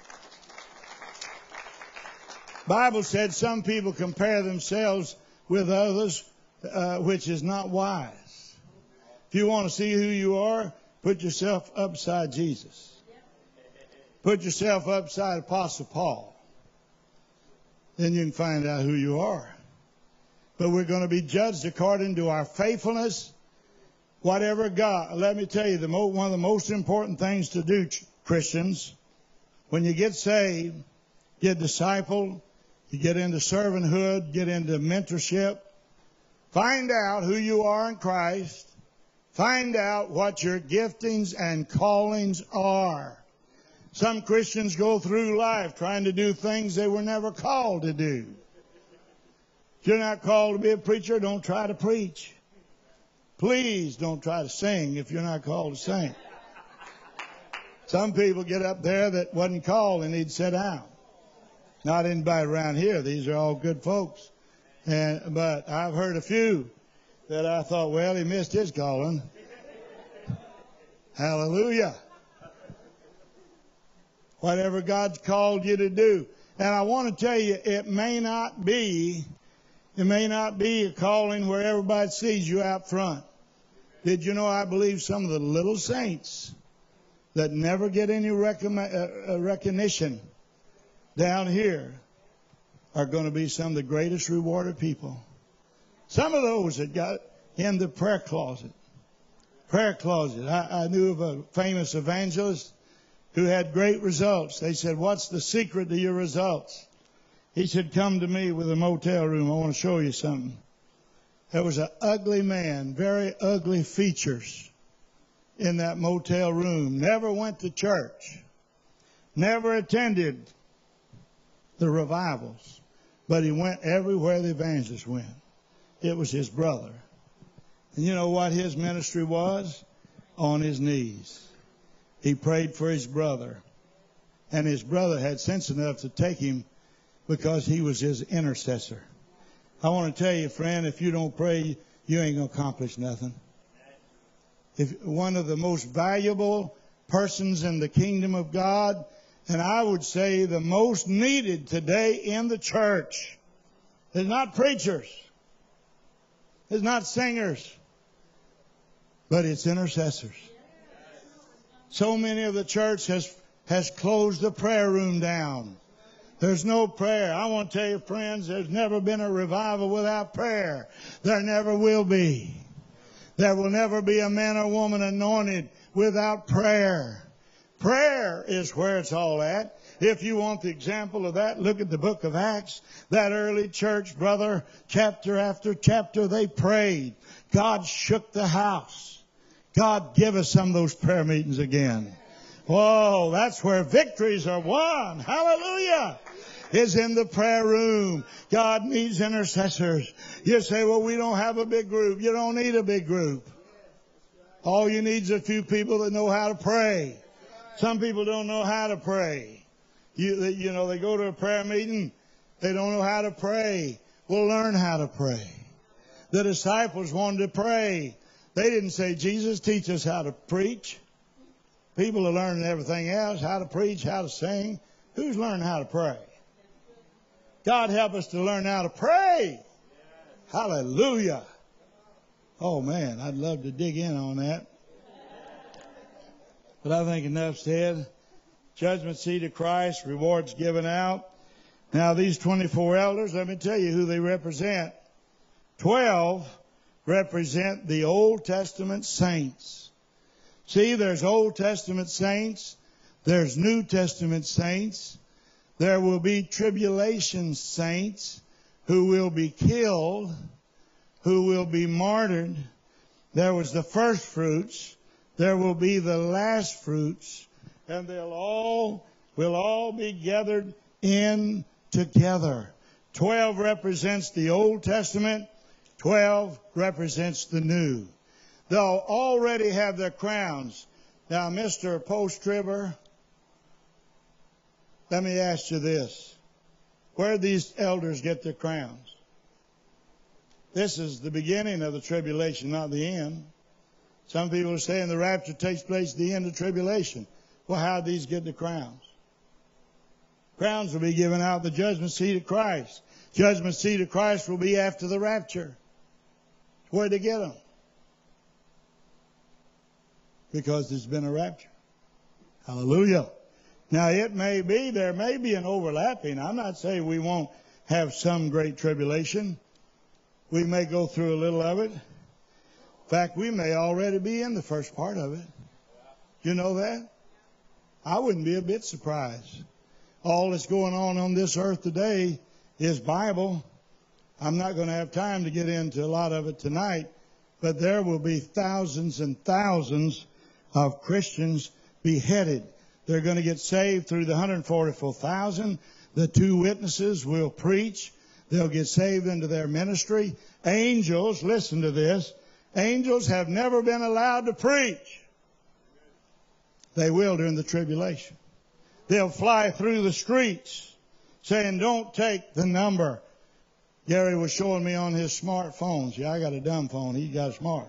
Bible said some people compare themselves with others, uh, which is not wise. If you want to see who you are, put yourself upside Jesus. Put yourself upside Apostle Paul. Then you can find out who you are. But we're going to be judged according to our faithfulness. Whatever God, let me tell you, the mo- one of the most important things to do, Christians, when you get saved, get discipled, you get into servanthood, get into mentorship, find out who you are in Christ, find out what your giftings and callings are. Some Christians go through life trying to do things they were never called to do. If you're not called to be a preacher, don't try to preach. Please don't try to sing if you're not called to sing. Some people get up there that wasn't called and need to sit down. Not anybody around here. These are all good folks. And, but I've heard a few that I thought, well, he missed his calling. Hallelujah. Whatever God's called you to do. And I want to tell you, it may not be, it may not be a calling where everybody sees you out front. Did you know I believe some of the little saints that never get any recognition down here are going to be some of the greatest rewarded people. Some of those that got in the prayer closet. Prayer closet. I, I knew of a famous evangelist who had great results. They said, what's the secret to your results? He said, come to me with a motel room. I want to show you something. There was an ugly man, very ugly features in that motel room. Never went to church. Never attended the revivals. But he went everywhere the evangelist went. It was his brother. And you know what his ministry was? On his knees. He prayed for his brother. And his brother had sense enough to take him because he was his intercessor. I want to tell you, friend, if you don't pray, you ain't going to accomplish nothing. If one of the most valuable persons in the kingdom of God, and I would say the most needed today in the church, is not preachers. It's not singers. But it's intercessors. So many of the church has, has closed the prayer room down. There's no prayer. I want to tell you, friends, there's never been a revival without prayer. There never will be. There will never be a man or woman anointed without prayer. Prayer is where it's all at. If you want the example of that, look at the book of Acts. That early church, brother, chapter after chapter, they prayed. God shook the house. God, give us some of those prayer meetings again. Whoa, that's where victories are won. Hallelujah. Is in the prayer room. God needs intercessors. You say, well, we don't have a big group. You don't need a big group. All you need is a few people that know how to pray. Some people don't know how to pray. You, you know, they go to a prayer meeting. They don't know how to pray. Well, learn how to pray. The disciples wanted to pray. They didn't say, Jesus, teach us how to preach. People are learning everything else, how to preach, how to sing. Who's learning how to pray? God help us to learn how to pray. Hallelujah. Oh, man, I'd love to dig in on that. But I think enough said. Judgment seat of Christ, rewards given out. Now, these twenty-four elders, let me tell you who they represent. Twelve represent the Old Testament saints. See, there's Old Testament saints. There's New Testament saints. There will be tribulation saints who will be killed, who will be martyred. There was the first fruits. there will be the last fruits, and they'll all will all be gathered in together. Twelve represents the Old Testament. Twelve represents the New. They'll already have their crowns. Now, Mister Post-Tribber, let me ask you this. Where do these elders get their crowns? This is the beginning of the tribulation, not the end. Some people are saying the rapture takes place at the end of tribulation. Well, how do these get the crowns? Crowns will be given out at the judgment seat of Christ. Judgment seat of Christ will be after the rapture. Where'd they get them? Because there's been a rapture. Hallelujah. Now, it may be, there may be an overlapping. I'm not saying we won't have some great tribulation. We may go through a little of it. In fact, we may already be in the first part of it. You know that? I wouldn't be a bit surprised. All that's going on on this earth today is Bible. I'm not going to have time to get into a lot of it tonight, but there will be thousands and thousands of Christians beheaded. They're going to get saved through the one hundred forty-four thousand. The two witnesses will preach. They'll get saved into their ministry. Angels, listen to this, angels have never been allowed to preach. They will during the tribulation. They'll fly through the streets saying, don't take the number. Gary was showing me on his smartphone. See, I got a dumb phone. He got a smart.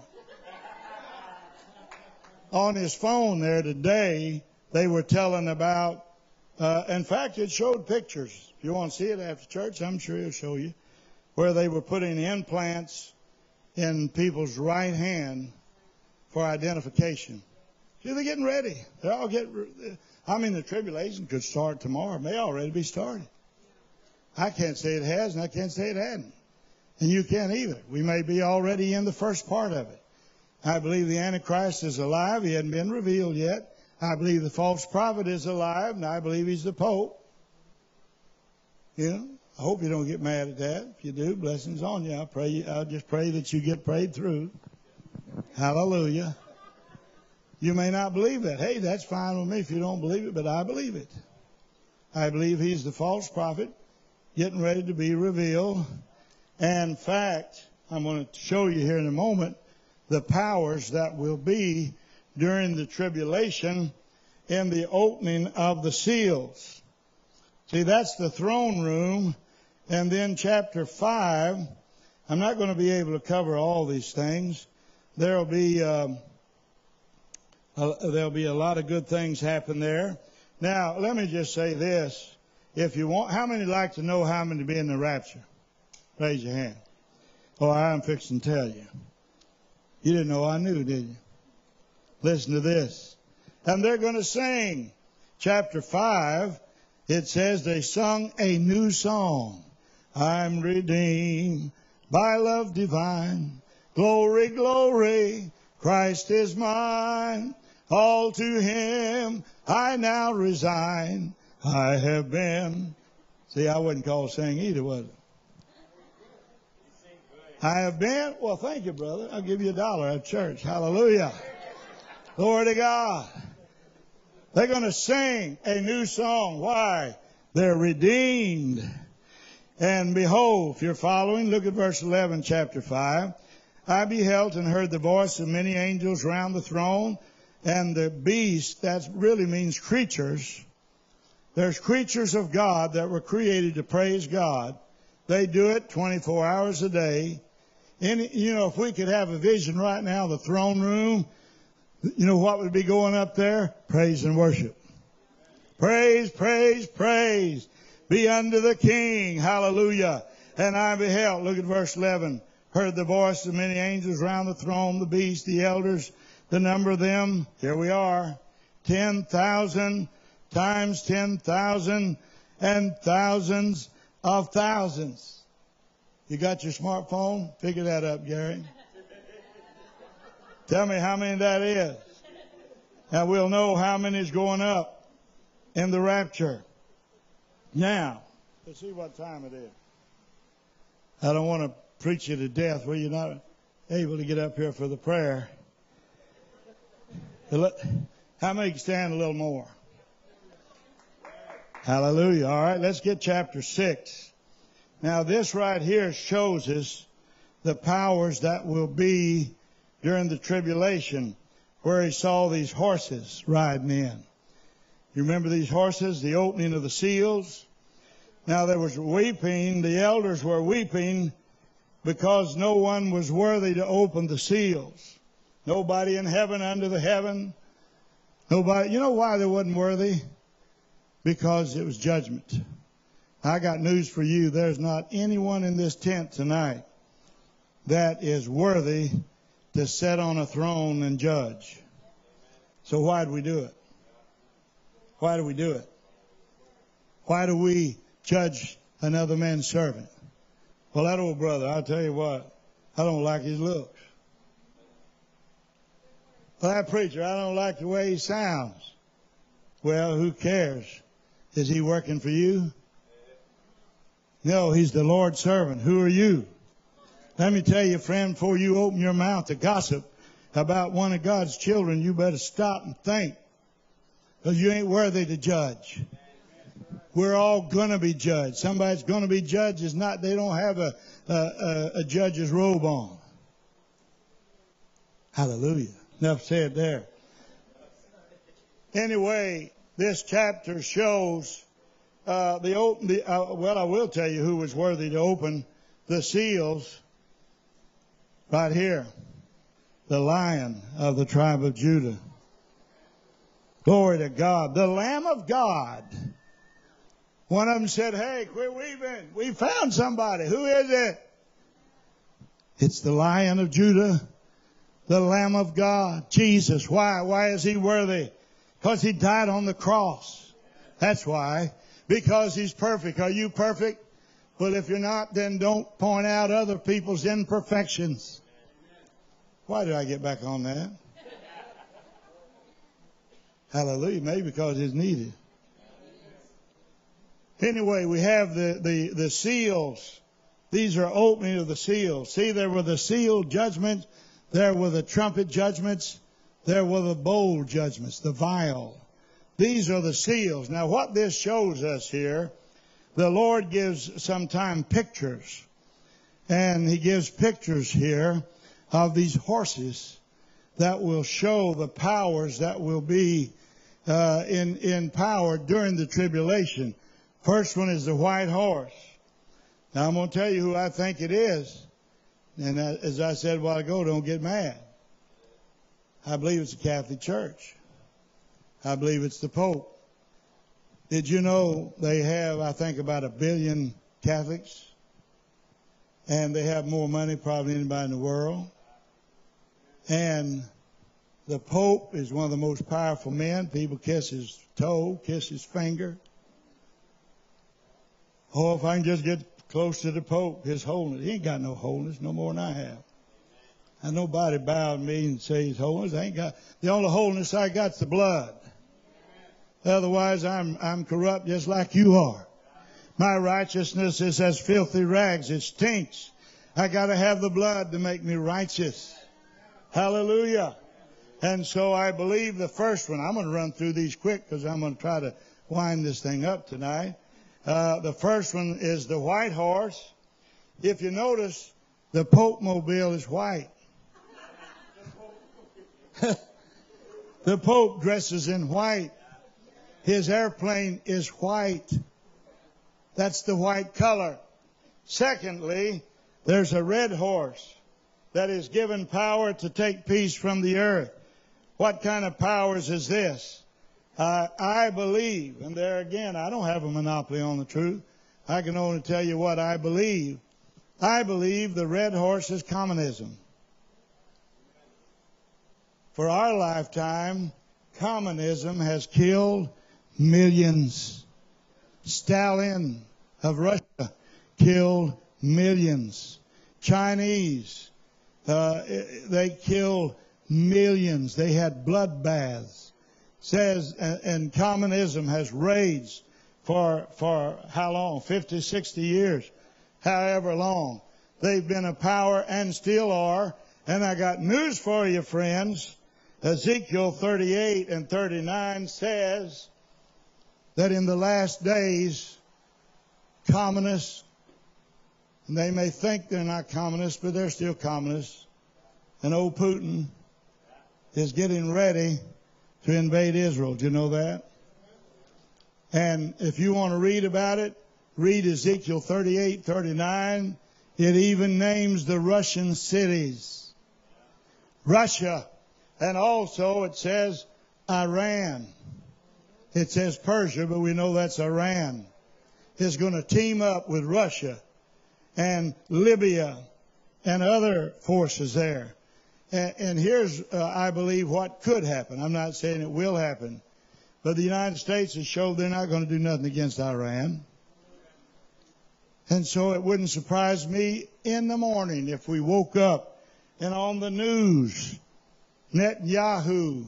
On his phone there today, they were telling about, uh, in fact, it showed pictures. If you want to see it after church, I'm sure it'll show you, where they were putting implants in people's right hand for identification. See, they're getting ready. They're all getting, I mean, the tribulation could start tomorrow. It may already be started. I can't say it has, and I can't say it hadn't. And you can't either. We may be already in the first part of it. I believe the Antichrist is alive. He hasn't been revealed yet. I believe the false prophet is alive, and I believe he's the Pope. You know, I hope you don't get mad at that. If you do, blessings on you. I pray. I just pray that you get prayed through. Hallelujah. You may not believe that. Hey, that's fine with me if you don't believe it, but I believe it. I believe he's the false prophet getting ready to be revealed. And in fact, I'm going to show you here in a moment the powers that will be during the tribulation in the opening of the seals. See, that's the throne room. And then chapter five, I'm not going to be able to cover all these things. There'll be, um, uh, there'll be a lot of good things happen there. Now, let me just say this. If you want, how many like to know how many be in the rapture? Raise your hand. Oh, I'm fixing to tell you. You didn't know I knew, did you? Listen to this. And they're going to sing. Chapter five, it says they sung a new song. I'm redeemed by love divine. Glory, glory, Christ is mine. All to him I now resign. I have been. See, I wasn't called to sing either, was it? I have been. Well, thank you, brother. I'll give you a dollar at church. Hallelujah. Glory to God. They're going to sing a new song. Why? They're redeemed. And behold, if you're following, look at verse eleven, chapter five. I beheld and heard the voice of many angels round the throne, and the beast, that really means creatures. There's creatures of God that were created to praise God. They do it twenty-four hours a day. And, you know, if we could have a vision right now, the throne room, you know what would be going up there? Praise and worship. Praise, praise, praise be unto the King. Hallelujah. And I beheld, look at verse eleven, heard the voice of many angels round the throne, the beast, the elders, the number of them. Here we are. Ten thousand times ten thousand and thousands of thousands. You got your smartphone? Figure that up, Gary. Tell me how many that is. And we'll know how many is going up in the rapture. Now, let's see what time it is. I don't want to preach you to death where you're not able to get up here for the prayer. How many can stand a little more? Hallelujah. All right, let's get chapter six. Now this right here shows us the powers that will be during the tribulation, where he saw these horses riding in. You remember these horses, the opening of the seals? Now there was weeping. The elders were weeping because no one was worthy to open the seals. Nobody in heaven, under the heaven. Nobody. You know why they wasn't worthy? Because it was judgment. I got news for you. There's not anyone in this tent tonight that is worthy to sit on a throne and judge. So why do we do it? Why do we do it? Why do we judge another man's servant? Well, that old brother, I'll tell you what, I don't like his looks. Well, that preacher, I don't like the way he sounds. Well, who cares? Is he working for you? No, he's the Lord's servant. Who are you? Let me tell you, friend, before you open your mouth to gossip about one of God's children, you better stop and think. Because you ain't worthy to judge. We're all going to be judged. Somebody's going to be judged is not, they don't have a, a, a judge's robe on. Hallelujah. Enough said there. Anyway, this chapter shows uh, the open. The, uh, well, I will tell you who was worthy to open the seals. Right here, the Lion of the tribe of Judah. Glory to God, the Lamb of God. One of them said, "Hey, quit weeping. We found somebody. Who is it?" It's the Lion of Judah, the Lamb of God, Jesus. Why? Why is he worthy? Because he died on the cross. That's why. Because he's perfect. Are you perfect? Well, if you're not, then don't point out other people's imperfections. Why did I get back on that? Hallelujah. Maybe because it's needed. Anyway, we have the, the, the seals. These are opening of the seals. See, there were the seal judgments. There were the trumpet judgments. There were the bowl judgments, the vial. These are the seals. Now, what this shows us here, the Lord gives sometimes pictures. And he gives pictures here of these horses that will show the powers that will be uh, in, in power during the tribulation. First one is the white horse. Now, I'm going to tell you who I think it is. And as I said a while ago, don't get mad. I believe it's the Catholic Church. I believe it's the Pope. Did you know they have, I think, about a billion Catholics? And they have more money probably than anybody in the world. And the Pope is one of the most powerful men. People kiss his toe, kiss his finger. Oh, if I can just get close to the Pope, his holiness. He ain't got no holiness, no more than I have. And nobody bowed to me and say his holiness. I ain't got, the only holiness I got's the blood. Otherwise, I'm, I'm corrupt just like you are. My righteousness is as filthy rags. It stinks. I got to have the blood to make me righteous. Hallelujah. And so I believe the first one, I'm going to run through these quick because I'm going to try to wind this thing up tonight. Uh, the first one is the white horse. If you notice, the Pope mobile is white. The Pope dresses in white. His airplane is white. That's the white color. Secondly, there's a red horse that is given power to take peace from the earth. What kind of powers is this? Uh, I believe, and there again, I don't have a monopoly on the truth. I can only tell you what I believe. I believe the red horse is communism. For our lifetime, communism has killed millions. Stalin of Russia killed millions. Chinese, uh, they killed millions. They had bloodbaths. Says, and, and communism has raged for, for how long? fifty, sixty years. However long. They've been a power and still are. And I got news for you, friends. Ezekiel thirty-eight and thirty-nine says that in the last days, communists, and they may think they're not communists, but they're still communists, and old Putin is getting ready to invade Israel. Do you know that? And if you want to read about it, read Ezekiel thirty-eight, thirty-nine. It even names the Russian cities. Russia. And also it says Iran. It says Persia, but we know that's Iran. Is going to team up with Russia and Libya and other forces there. And, and here's, uh, I believe, what could happen. I'm not saying it will happen. But the United States has showed they're not going to do nothing against Iran. And so it wouldn't surprise me in the morning if we woke up and on the news, Netanyahu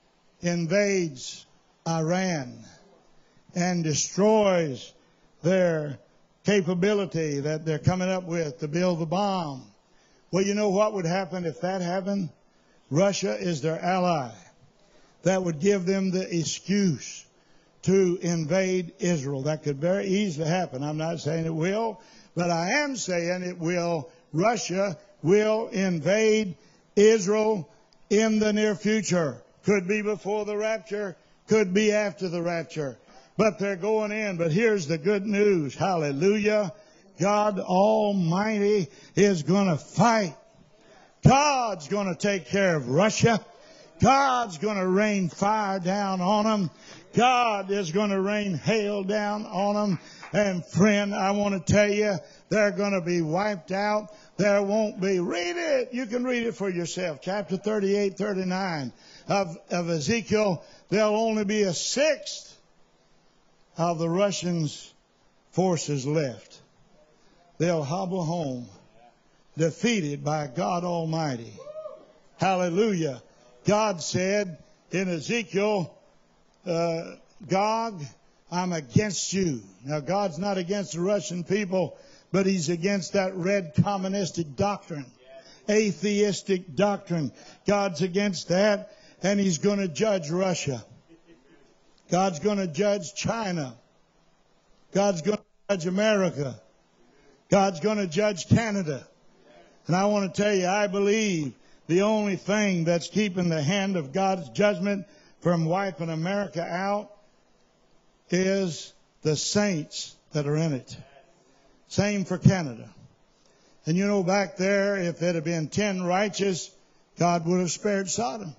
invades Iran and destroys their capability that they're coming up with to build the bomb. Well, you know what would happen if that happened? Russia is their ally. That would give them the excuse to invade Israel. That could very easily happen. I'm not saying it will, but I am saying it will. Russia will invade Israel in the near future. Could be before the rapture, could be after the rapture. But they're going in. But here's the good news. Hallelujah. God Almighty is going to fight. God's going to take care of Russia. God's going to rain fire down on them. God is going to rain hail down on them. And friend, I want to tell you, they're going to be wiped out. There won't be. Read it. You can read it for yourself. Chapter thirty-eight, thirty-nine of, of Ezekiel. There'll only be a sixth of the Russians' forces left. They'll hobble home, defeated by God Almighty. Hallelujah. God said in Ezekiel, uh, Gog, I'm against you. Now, God's not against the Russian people, but He's against that red communistic doctrine, atheistic doctrine. God's against that, and He's going to judge Russia. God's going to judge China. God's going to judge America. God's going to judge Canada. And I want to tell you, I believe the only thing that's keeping the hand of God's judgment from wiping America out is the saints that are in it. Same for Canada. And you know, back there, if there had been ten righteous, God would have spared Sodom.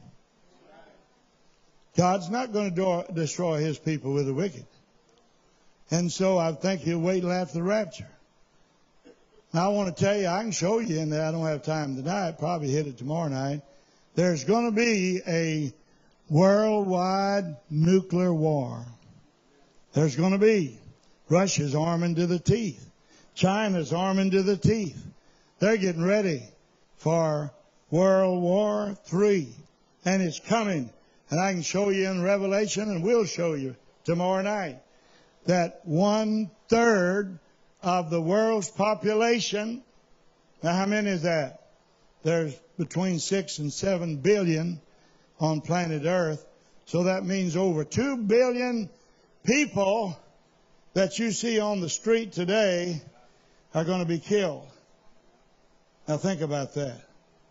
God's not going to do- destroy His people with the wicked. And so I think He'll wait till after the rapture. Now, I want to tell you, I can show you in there. I don't have time tonight. Probably hit it tomorrow night. There's going to be a worldwide nuclear war. There's going to be. Russia's arming to the teeth. China's arming to the teeth. They're getting ready for World War Three. And it's coming. And I can show you in Revelation, and we'll show you tomorrow night, that one-third of the world's population. Now, how many is that? There's between six and seven billion on planet Earth. So that means over two billion people that you see on the street today are going to be killed. Now think about that.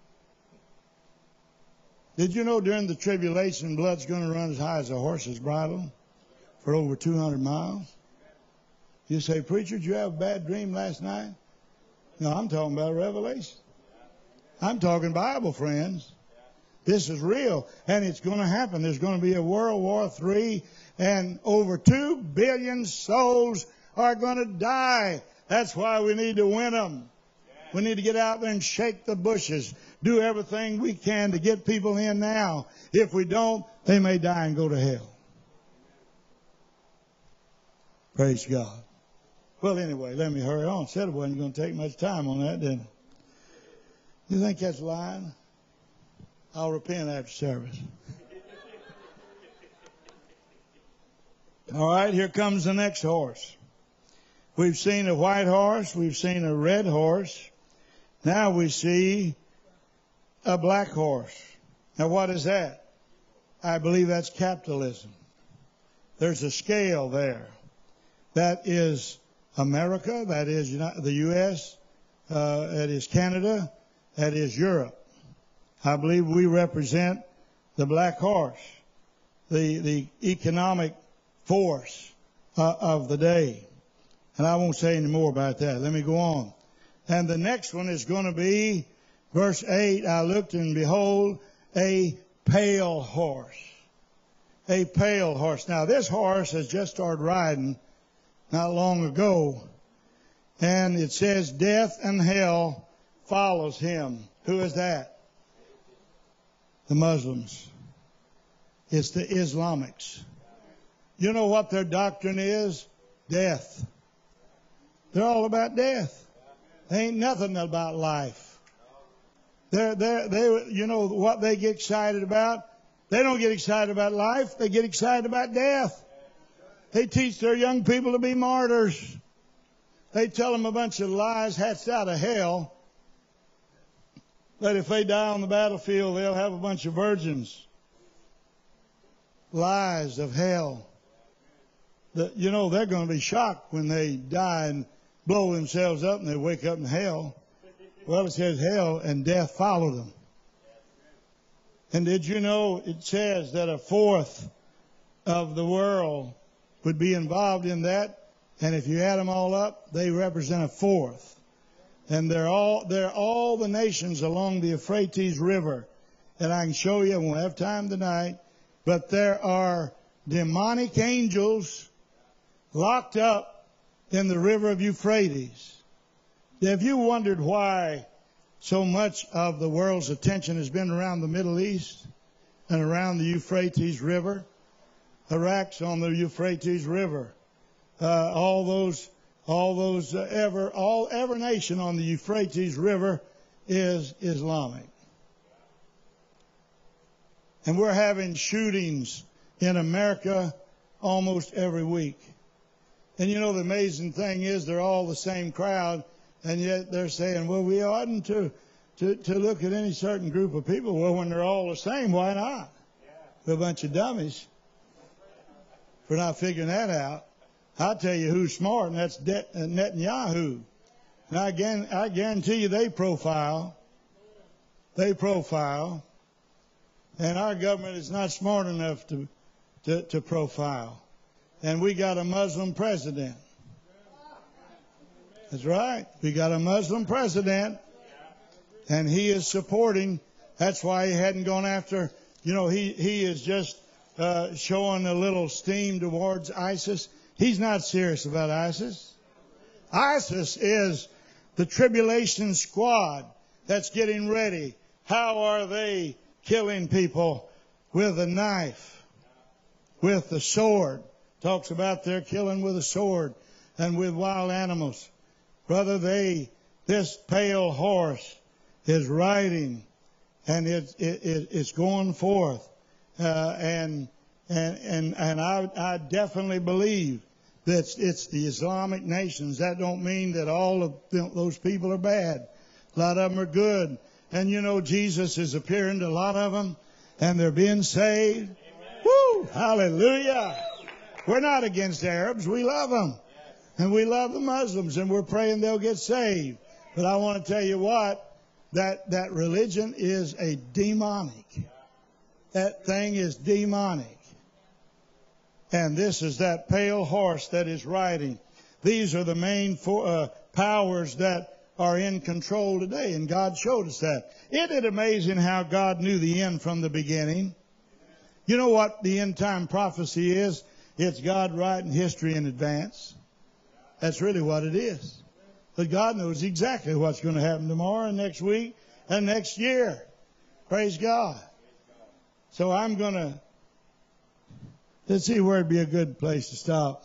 Did you know during the tribulation, blood's going to run as high as a horse's bridle for over two hundred miles? You say, preacher, did you have a bad dream last night? No, I'm talking about Revelation. I'm talking Bible, friends. This is real, and it's going to happen. There's going to be a World War Three, and over two billion souls are going to die. That's why we need to win them. We need to get out there and shake the bushes, do everything we can to get people in now. If we don't, they may die and go to hell. Praise God. Well, anyway, let me hurry on. Said it wasn't going to take much time on that, didn't it? You think that's lying? I'll repent after service. All right, here comes the next horse. We've seen a white horse. We've seen a red horse. Now we see a black horse. Now what is that? I believe that's capitalism. There's a scale there. That is America, that is the U S, uh, that is Canada, that is Europe. I believe we represent the black horse, the, the economic force uh, of the day. And I won't say any more about that. Let me go on. And the next one is going to be verse eight. I looked and behold a pale horse. A pale horse. Now this horse has just started riding not long ago. And it says death and hell follows him. Who is that? The Muslims. It's the Islamics. You know what their doctrine is? Death. They're all about death. They ain't nothing about life. They're, they're, they, you know what they get excited about? They don't get excited about life. They get excited about death. They teach their young people to be martyrs. They tell them a bunch of lies hatched out of hell, that if they die on the battlefield, they'll have a bunch of virgins. Lies of hell. That, you know, they're going to be shocked when they die and blow themselves up and they wake up in hell. Well, it says hell and death follow them. And did you know it says that a fourth of the world would be involved in that? And if you add them all up, they represent a fourth. And they're all, they're all the nations along the Euphrates River. And I can show you, I won't have time tonight, but there are demonic angels locked up in the river of Euphrates. Have you wondered why so much of the world's attention has been around the Middle East and around the Euphrates River? Iraq's on the Euphrates River. Uh, all those, all those, uh, ever, all, every nation on the Euphrates River is Islamic. And we're having shootings in America almost every week. And you know, the amazing thing is they're all the same crowd, and yet they're saying, well, we oughtn't to, to, to look at any certain group of people. Well, when they're all the same, why not? We're a bunch of dummies for not figuring that out. I'll tell you who's smart, and that's Netanyahu. And I, guarantee, I guarantee you they profile. They profile. And our government is not smart enough to, to, to profile. And we got a Muslim president. That's right. We got a Muslim president. And he is supporting. That's why he hadn't gone after, you know, he, he is just uh, showing a little steam towards ISIS. He's not serious about ISIS. ISIS is the tribulation squad that's getting ready. How are they killing people? With a knife, with the sword. Talks about they're killing with a sword and with wild animals. Brother, they, this pale horse is riding, and it, it, it, it's going forth. Uh, and, and, and, and I, I definitely believe that it's the Islamic nations. That don't mean that all of those people are bad. A lot of them are good. And you know, Jesus is appearing to a lot of them, and they're being saved. Amen. Woo! Hallelujah! We're not against Arabs. We love them. And we love the Muslims, and we're praying they'll get saved. But I want to tell you what, that, that religion is a demonic. That thing is demonic. And this is that pale horse that is riding. These are the main four, uh, powers that are in control today, and God showed us that. Isn't it amazing how God knew the end from the beginning? You know what the end time prophecy is? It's God writing history in advance. That's really what it is. But God knows exactly what's going to happen tomorrow and next week and next year. Praise God. So I'm going to, let's see where would be a good place to stop.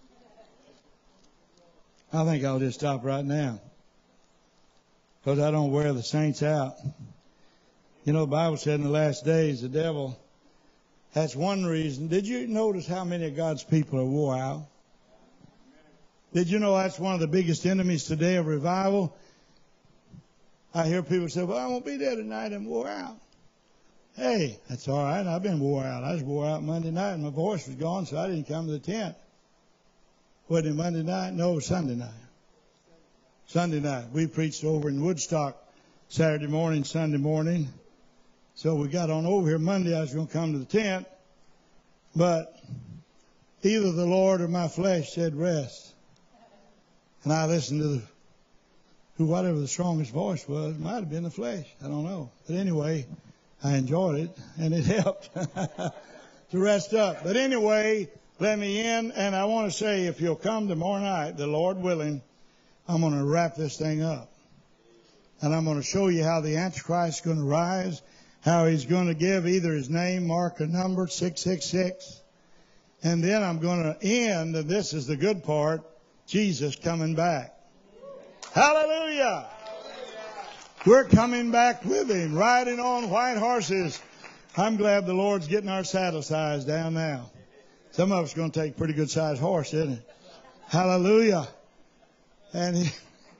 I think I'll just stop right now, because I don't wear the saints out. You know, the Bible said in the last days, the devil, that's one reason. Did you notice how many of God's people are wore out? Did you know that's one of the biggest enemies today of revival? I hear people say, well, I won't be there tonight, I'm wore out. Hey, that's all right. I've been wore out. I was wore out Monday night, and my voice was gone, so I didn't come to the tent. Wasn't it Monday night? No, it was Sunday night. Sunday night. We preached over in Woodstock Saturday morning, Sunday morning. So we got on over here Monday. I was going to come to the tent, but either the Lord or my flesh said rest. And I listened to the, who, whatever the strongest voice was. It might have been the flesh. I don't know. But anyway, I enjoyed it, and it helped to rest up. But anyway, let me in, and I want to say, if you'll come tomorrow night, the Lord willing, I'm going to wrap this thing up. And I'm going to show you how the Antichrist is going to rise, how he's going to give either his name, mark, or number, six six six. And then I'm going to end, and this is the good part, Jesus coming back. Hallelujah! We're coming back with him, riding on white horses. I'm glad the Lord's getting our saddle size down now. Some of us are going to take a pretty good sized horse, isn't it? Hallelujah. And he,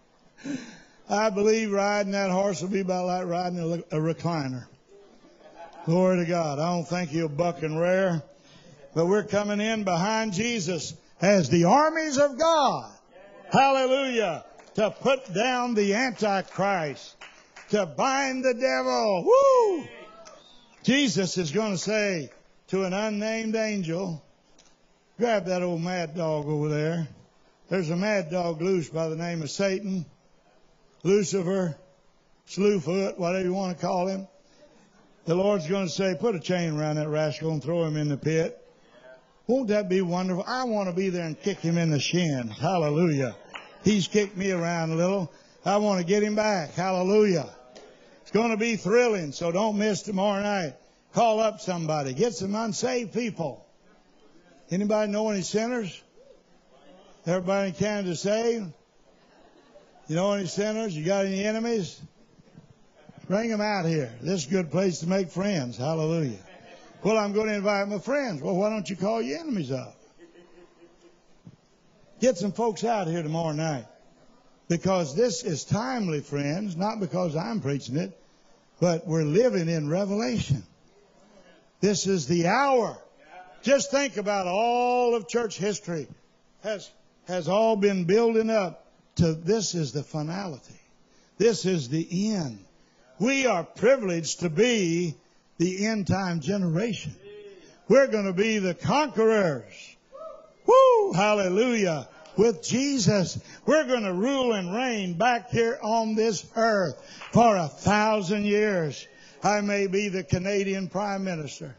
I believe riding that horse will be about like riding a, a recliner. Glory to God. I don't think he'll buck and rear. But we're coming in behind Jesus as the armies of God. Hallelujah. To put down the Antichrist. To bind the devil. Woo! Jesus is going to say to an unnamed angel, grab that old mad dog over there. There's a mad dog loose by the name of Satan, Lucifer, Slewfoot, whatever you want to call him. The Lord's going to say, put a chain around that rascal and throw him in the pit. Won't that be wonderful? I want to be there and kick him in the shin. Hallelujah. He's kicked me around a little. I want to get him back. Hallelujah. It's going to be thrilling, so don't miss tomorrow night. Call up somebody. Get some unsaved people. Anybody know any sinners? Everybody in Canada saved? You know any sinners? You got any enemies? Bring them out here. This is a good place to make friends. Hallelujah. Well, I'm going to invite my friends. Well, why don't you call your enemies up? Get some folks out here tomorrow night. Because this is timely, friends, not because I'm preaching it, but we're living in Revelation. This is the hour. Just think about all of church history has has all been building up to this is the finality. This is the end. We are privileged to be the end time generation. We're going to be the conquerors. Woo! Hallelujah. With Jesus, we're going to rule and reign back here on this earth for a thousand years. I may be the Canadian Prime Minister.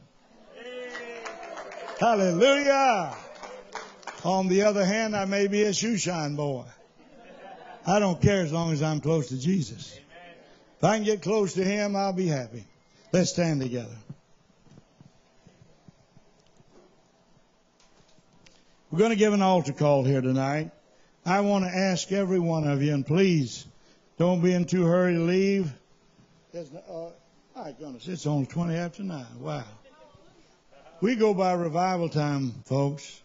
Hallelujah. On the other hand, I may be a shoeshine boy. I don't care as long as I'm close to Jesus. If I can get close to him, I'll be happy. Let's stand together. We're going to give an altar call here tonight. I want to ask every one of you, and please don't be in too hurry to leave. There's no, uh, my goodness, it's only twenty after nine. Wow. We go by revival time, folks.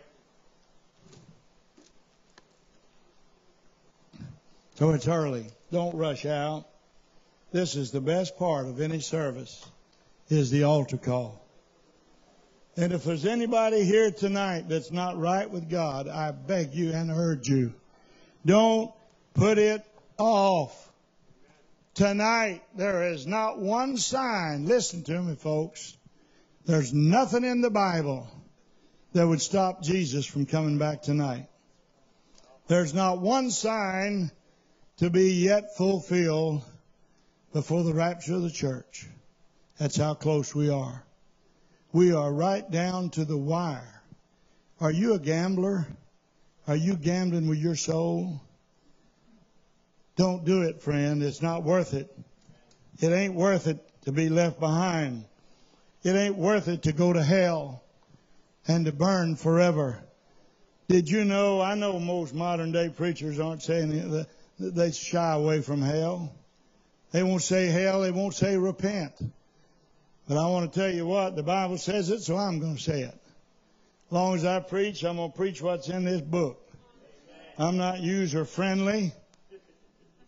So it's early. Don't rush out. This is the best part of any service, is the altar call. And if there's anybody here tonight that's not right with God, I beg you and urge you, don't put it off. Tonight, there is not one sign. Listen to me, folks. There's nothing in the Bible that would stop Jesus from coming back tonight. There's not one sign to be yet fulfilled before the rapture of the church. That's how close we are. We are right down to the wire. Are you a gambler? Are you gambling with your soul? Don't do it, friend. It's not worth it. It ain't worth it to be left behind. It ain't worth it to go to hell and to burn forever. Did you know, I know most modern day preachers aren't saying that they shy away from hell. They won't say hell, they won't say repent. But I want to tell you what, the Bible says it, so I'm going to say it. As long as I preach, I'm going to preach what's in this book. I'm not user friendly.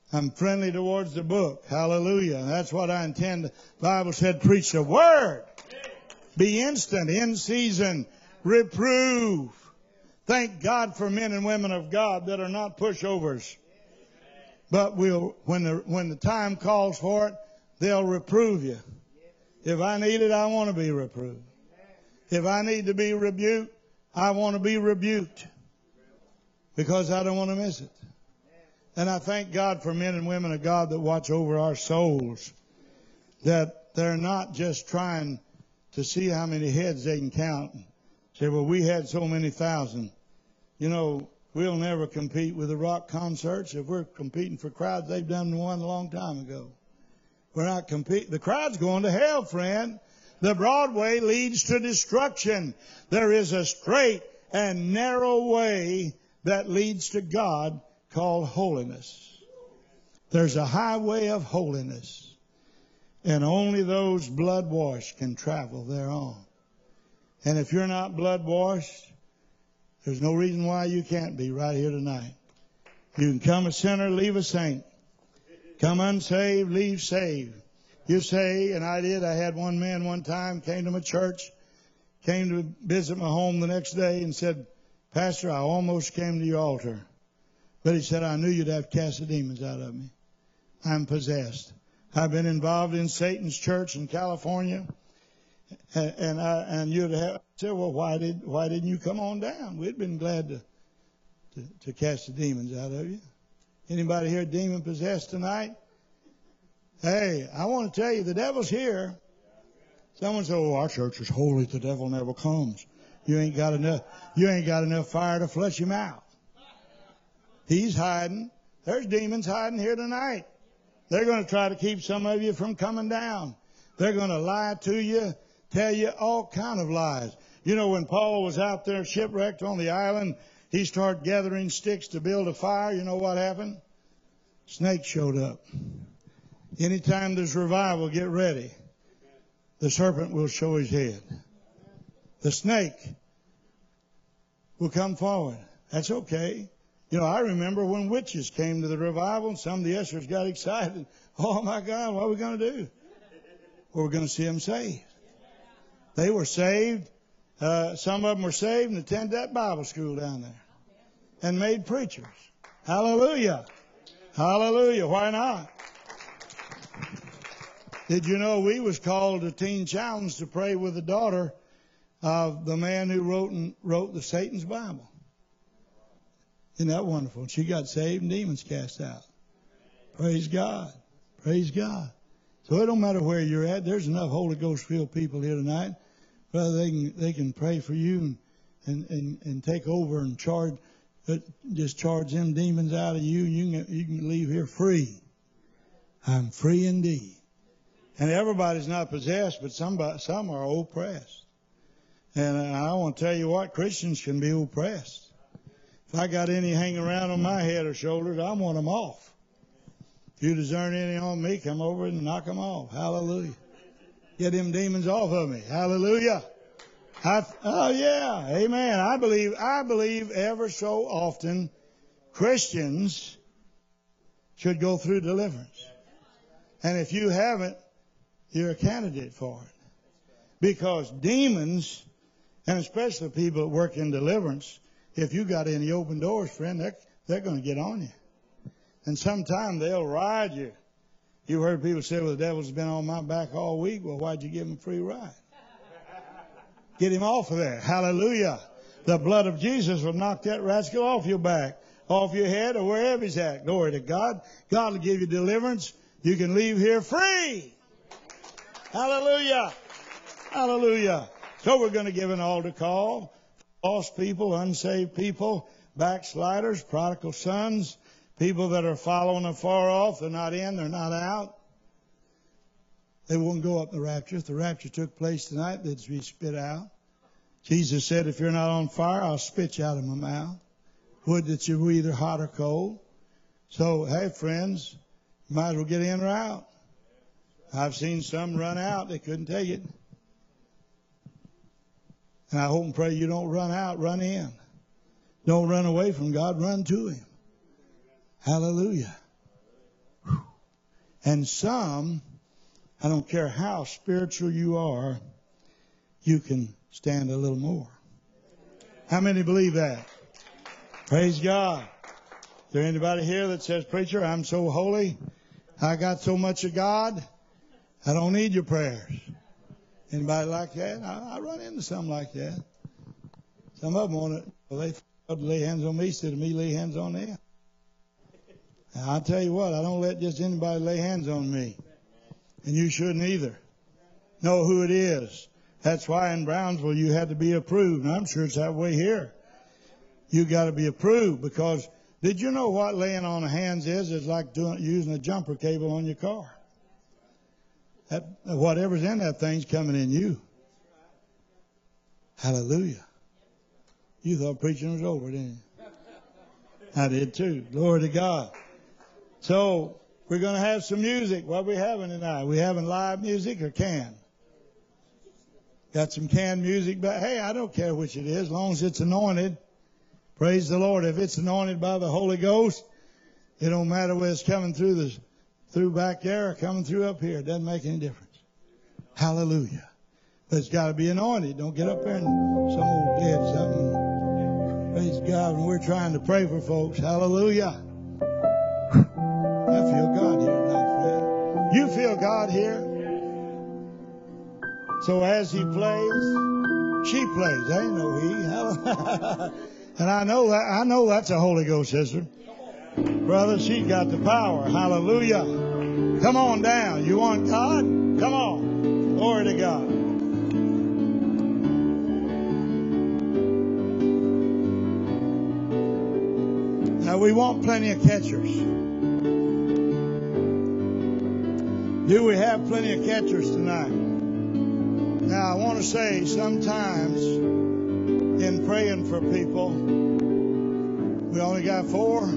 I'm friendly towards the book. Hallelujah. That's what I intend. The Bible said, preach the word. Be instant, in season, reprove. Thank God for men and women of God that are not pushovers. But we'll, when the, when the time calls for it, they'll reprove you. If I need it, I want to be reproved. If I need to be rebuked, I want to be rebuked. Because I don't want to miss it. And I thank God for men and women of God that watch over our souls. That they're not just trying to see how many heads they can count. Say, well, we had so many thousand. You know, we'll never compete with the rock concerts. If we're competing for crowds, they've done one a long time ago. We're not competing. The crowd's going to hell, friend. The Broadway leads to destruction. There is a straight and narrow way that leads to God called holiness. There's a highway of holiness. And only those blood washed can travel thereon. And if you're not blood washed, there's no reason why you can't be right here tonight. You can come a sinner, leave a saint. Come unsaved, leave saved. You say, and I did, I had one man one time, came to my church, came to visit my home the next day and said, Pastor, I almost came to your altar. But he said, I knew you'd have to cast the demons out of me. I'm possessed. I've been involved in Satan's church in California. And, and, I, and you'd have said, well, why, did, why didn't you come on down? We'd been glad to, to, to cast the demons out of you. Anybody here demon possessed tonight? Hey, I want to tell you, the devil's here. Someone said, oh, our church is holy. The devil never comes. You ain't got enough, you ain't got enough fire to flush him out. He's hiding. There's demons hiding here tonight. They're going to try to keep some of you from coming down. They're going to lie to you, tell you all kind of lies. You know, when Paul was out there shipwrecked on the island, he started gathering sticks to build a fire. You know what happened? Snake showed up. Anytime there's revival, get ready. The serpent will show his head. The snake will come forward. That's okay. You know, I remember when witches came to the revival and some of the ushers got excited. Oh, my God, what are we going to do? Well, we're going to see them saved. They were saved. Uh, some of them were saved and attended that Bible school down there and made preachers. Hallelujah. Hallelujah. Why not? Did you know we was called to Teen Challenge to pray with the daughter of the man who wrote and wrote the Satan's Bible? Isn't that wonderful? She got saved and demons cast out. Praise God. Praise God. So it don't matter where you're at. There's enough Holy Ghost filled people here tonight. Brother, they can they can pray for you and and, and, and take over and charge just charge them demons out of you. You can you can leave here free. I'm free indeed. And everybody's not possessed, but somebody, some are oppressed. And I want to tell you what, Christians can be oppressed. If I got any hanging around on my head or shoulders, I want them off. If you discern any on me, come over and knock them off. Hallelujah. Get them demons off of me. Hallelujah. I, oh yeah. Amen. I believe, I believe ever so often Christians should go through deliverance. And if you haven't, you're a candidate for it. Because demons, and especially people that work in deliverance, if you got any open doors, friend, they're, they're going to get on you. And sometimes they'll ride you. You've heard people say, well, the devil's been on my back all week. Well, why'd you give him a free ride? Get him off of there. Hallelujah. The blood of Jesus will knock that rascal off your back, off your head, or wherever he's at. Glory to God. God will give you deliverance. You can leave here free. Hallelujah. Hallelujah. So we're going to give an altar call. Lost people, unsaved people, backsliders, prodigal sons, people that are following afar off. They're not in, they're not out. They won't go up the rapture. If the rapture took place tonight, they'd be spit out. Jesus said, if you're not on fire, I'll spit you out of my mouth. Would that you were either hot or cold. So, hey, friends, you might as well get in or out. I've seen some run out. They couldn't take it. And I hope and pray you don't run out, run in. Don't run away from God, run to Him. Hallelujah. And some, I don't care how spiritual you are, you can stand a little more. How many believe that? Praise God. Is there anybody here that says, preacher, I'm so holy, I got so much of God, I don't need your prayers? Anybody like that? I, I run into something like that. Some of them want to, well, they to lay hands on me instead of me lay hands on them. Now, I'll tell you what, I don't let just anybody lay hands on me. And you shouldn't either. Know who it is. That's why in Brownsville you had to be approved. And I'm sure it's that way here. You got to be approved, because did you know what laying on of hands is? It's like doing, using a jumper cable on your car. That, whatever's in that thing's coming in you. Hallelujah. You thought preaching was over, didn't you? I did too. Glory to God. So we're going to have some music. What are we having tonight? We having live music or canned? Got some canned music, but hey, I don't care which it is, as long as it's anointed. Praise the Lord. If it's anointed by the Holy Ghost, it don't matter whether it's coming through the through back there or coming through up here. It doesn't make any difference. Hallelujah. But it's got to be anointed. Don't get up there and some old dead something. Praise God. When we're trying to pray for folks. Hallelujah. I feel God here tonight, friend. You feel God here? So as he plays, she plays. Ain't no he. And I know that, I know that's a Holy Ghost sister. Brother, she's got the power. Hallelujah. Come on down. You want God? Come on. Glory to God. Now we want plenty of catchers. Do we have plenty of catchers tonight? Now I want to say sometimes in praying for people, we only got four.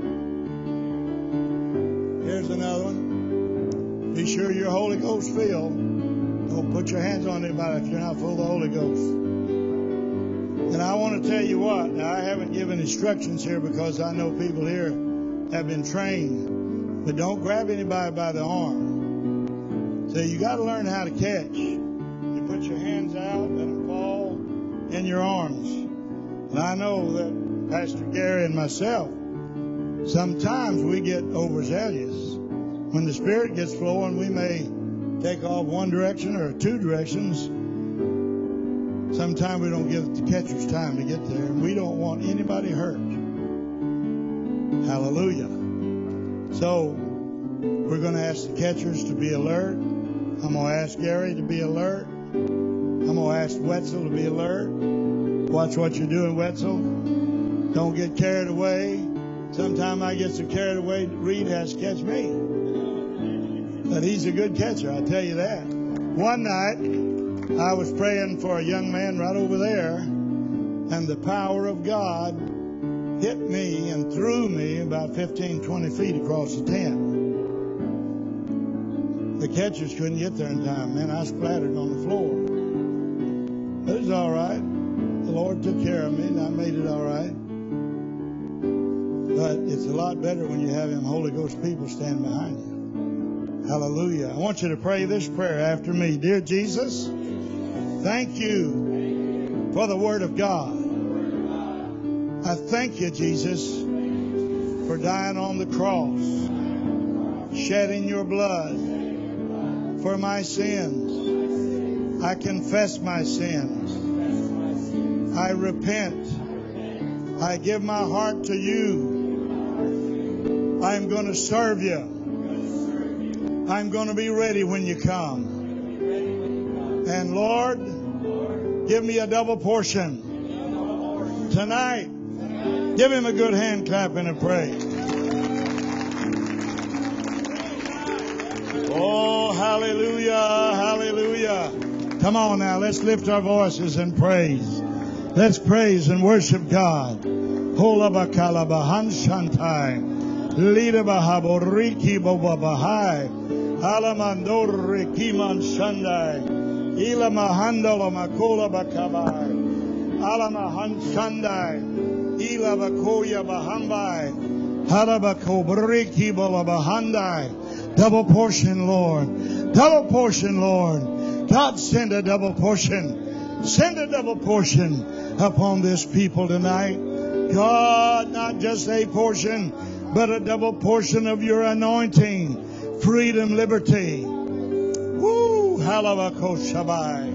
Here's another one. Be sure you're Holy Ghost filled. Don't put your hands on anybody if you're not full of the Holy Ghost. And I want to tell you what, now I haven't given instructions here because I know people here have been trained, but don't grab anybody by the arm. So you got to learn how to catch. You put your hands out, let them fall in your arms. And I know that Pastor Gary and myself, sometimes we get overzealous. When the Spirit gets flowing, we may take off one direction or two directions. Sometimes we don't give the catchers time to get there, and we don't want anybody hurt. Hallelujah. So we're going to ask the catchers to be alert. I'm going to ask Gary to be alert. I'm going to ask Wetzel to be alert. Watch what you're doing, Wetzel. Don't get carried away. Sometimes I get so carried away, Reed has to catch me. But he's a good catcher, I tell you that. One night, I was praying for a young man right over there, and the power of God hit me and threw me about fifteen, twenty feet across the tent. The catchers couldn't get there in time. Man, I splattered on the floor. But it's all right. The Lord took care of me, and I made it all right. But it's a lot better when you have Him Holy Ghost people stand behind you. Hallelujah. I want you to pray this prayer after me. Dear Jesus, thank you for the Word of God. I thank you, Jesus, for dying on the cross, shedding your blood for my sins. I confess my sins. I repent. I give my heart to you. I'm going to serve you. I'm going to be ready when you come. And Lord, give me a double portion tonight. Give him a good hand clap and a praise. Oh, hallelujah, hallelujah. Come on now, let's lift our voices and praise. Let's praise and worship God. Hola bakala bahan shantai. Lida bahaboriki bobabahai. Alamandor kiman shandai. Ila mahandala makola bakabai. Alamahan shandai. Ila bakoya bahambai. Halabako briki bolabahandai. Double portion, Lord. Double portion, Lord. God, send a double portion. Send a double portion upon this people tonight. God, not just a portion, but a double portion of your anointing, freedom, liberty. Woo! Halabakoshabai.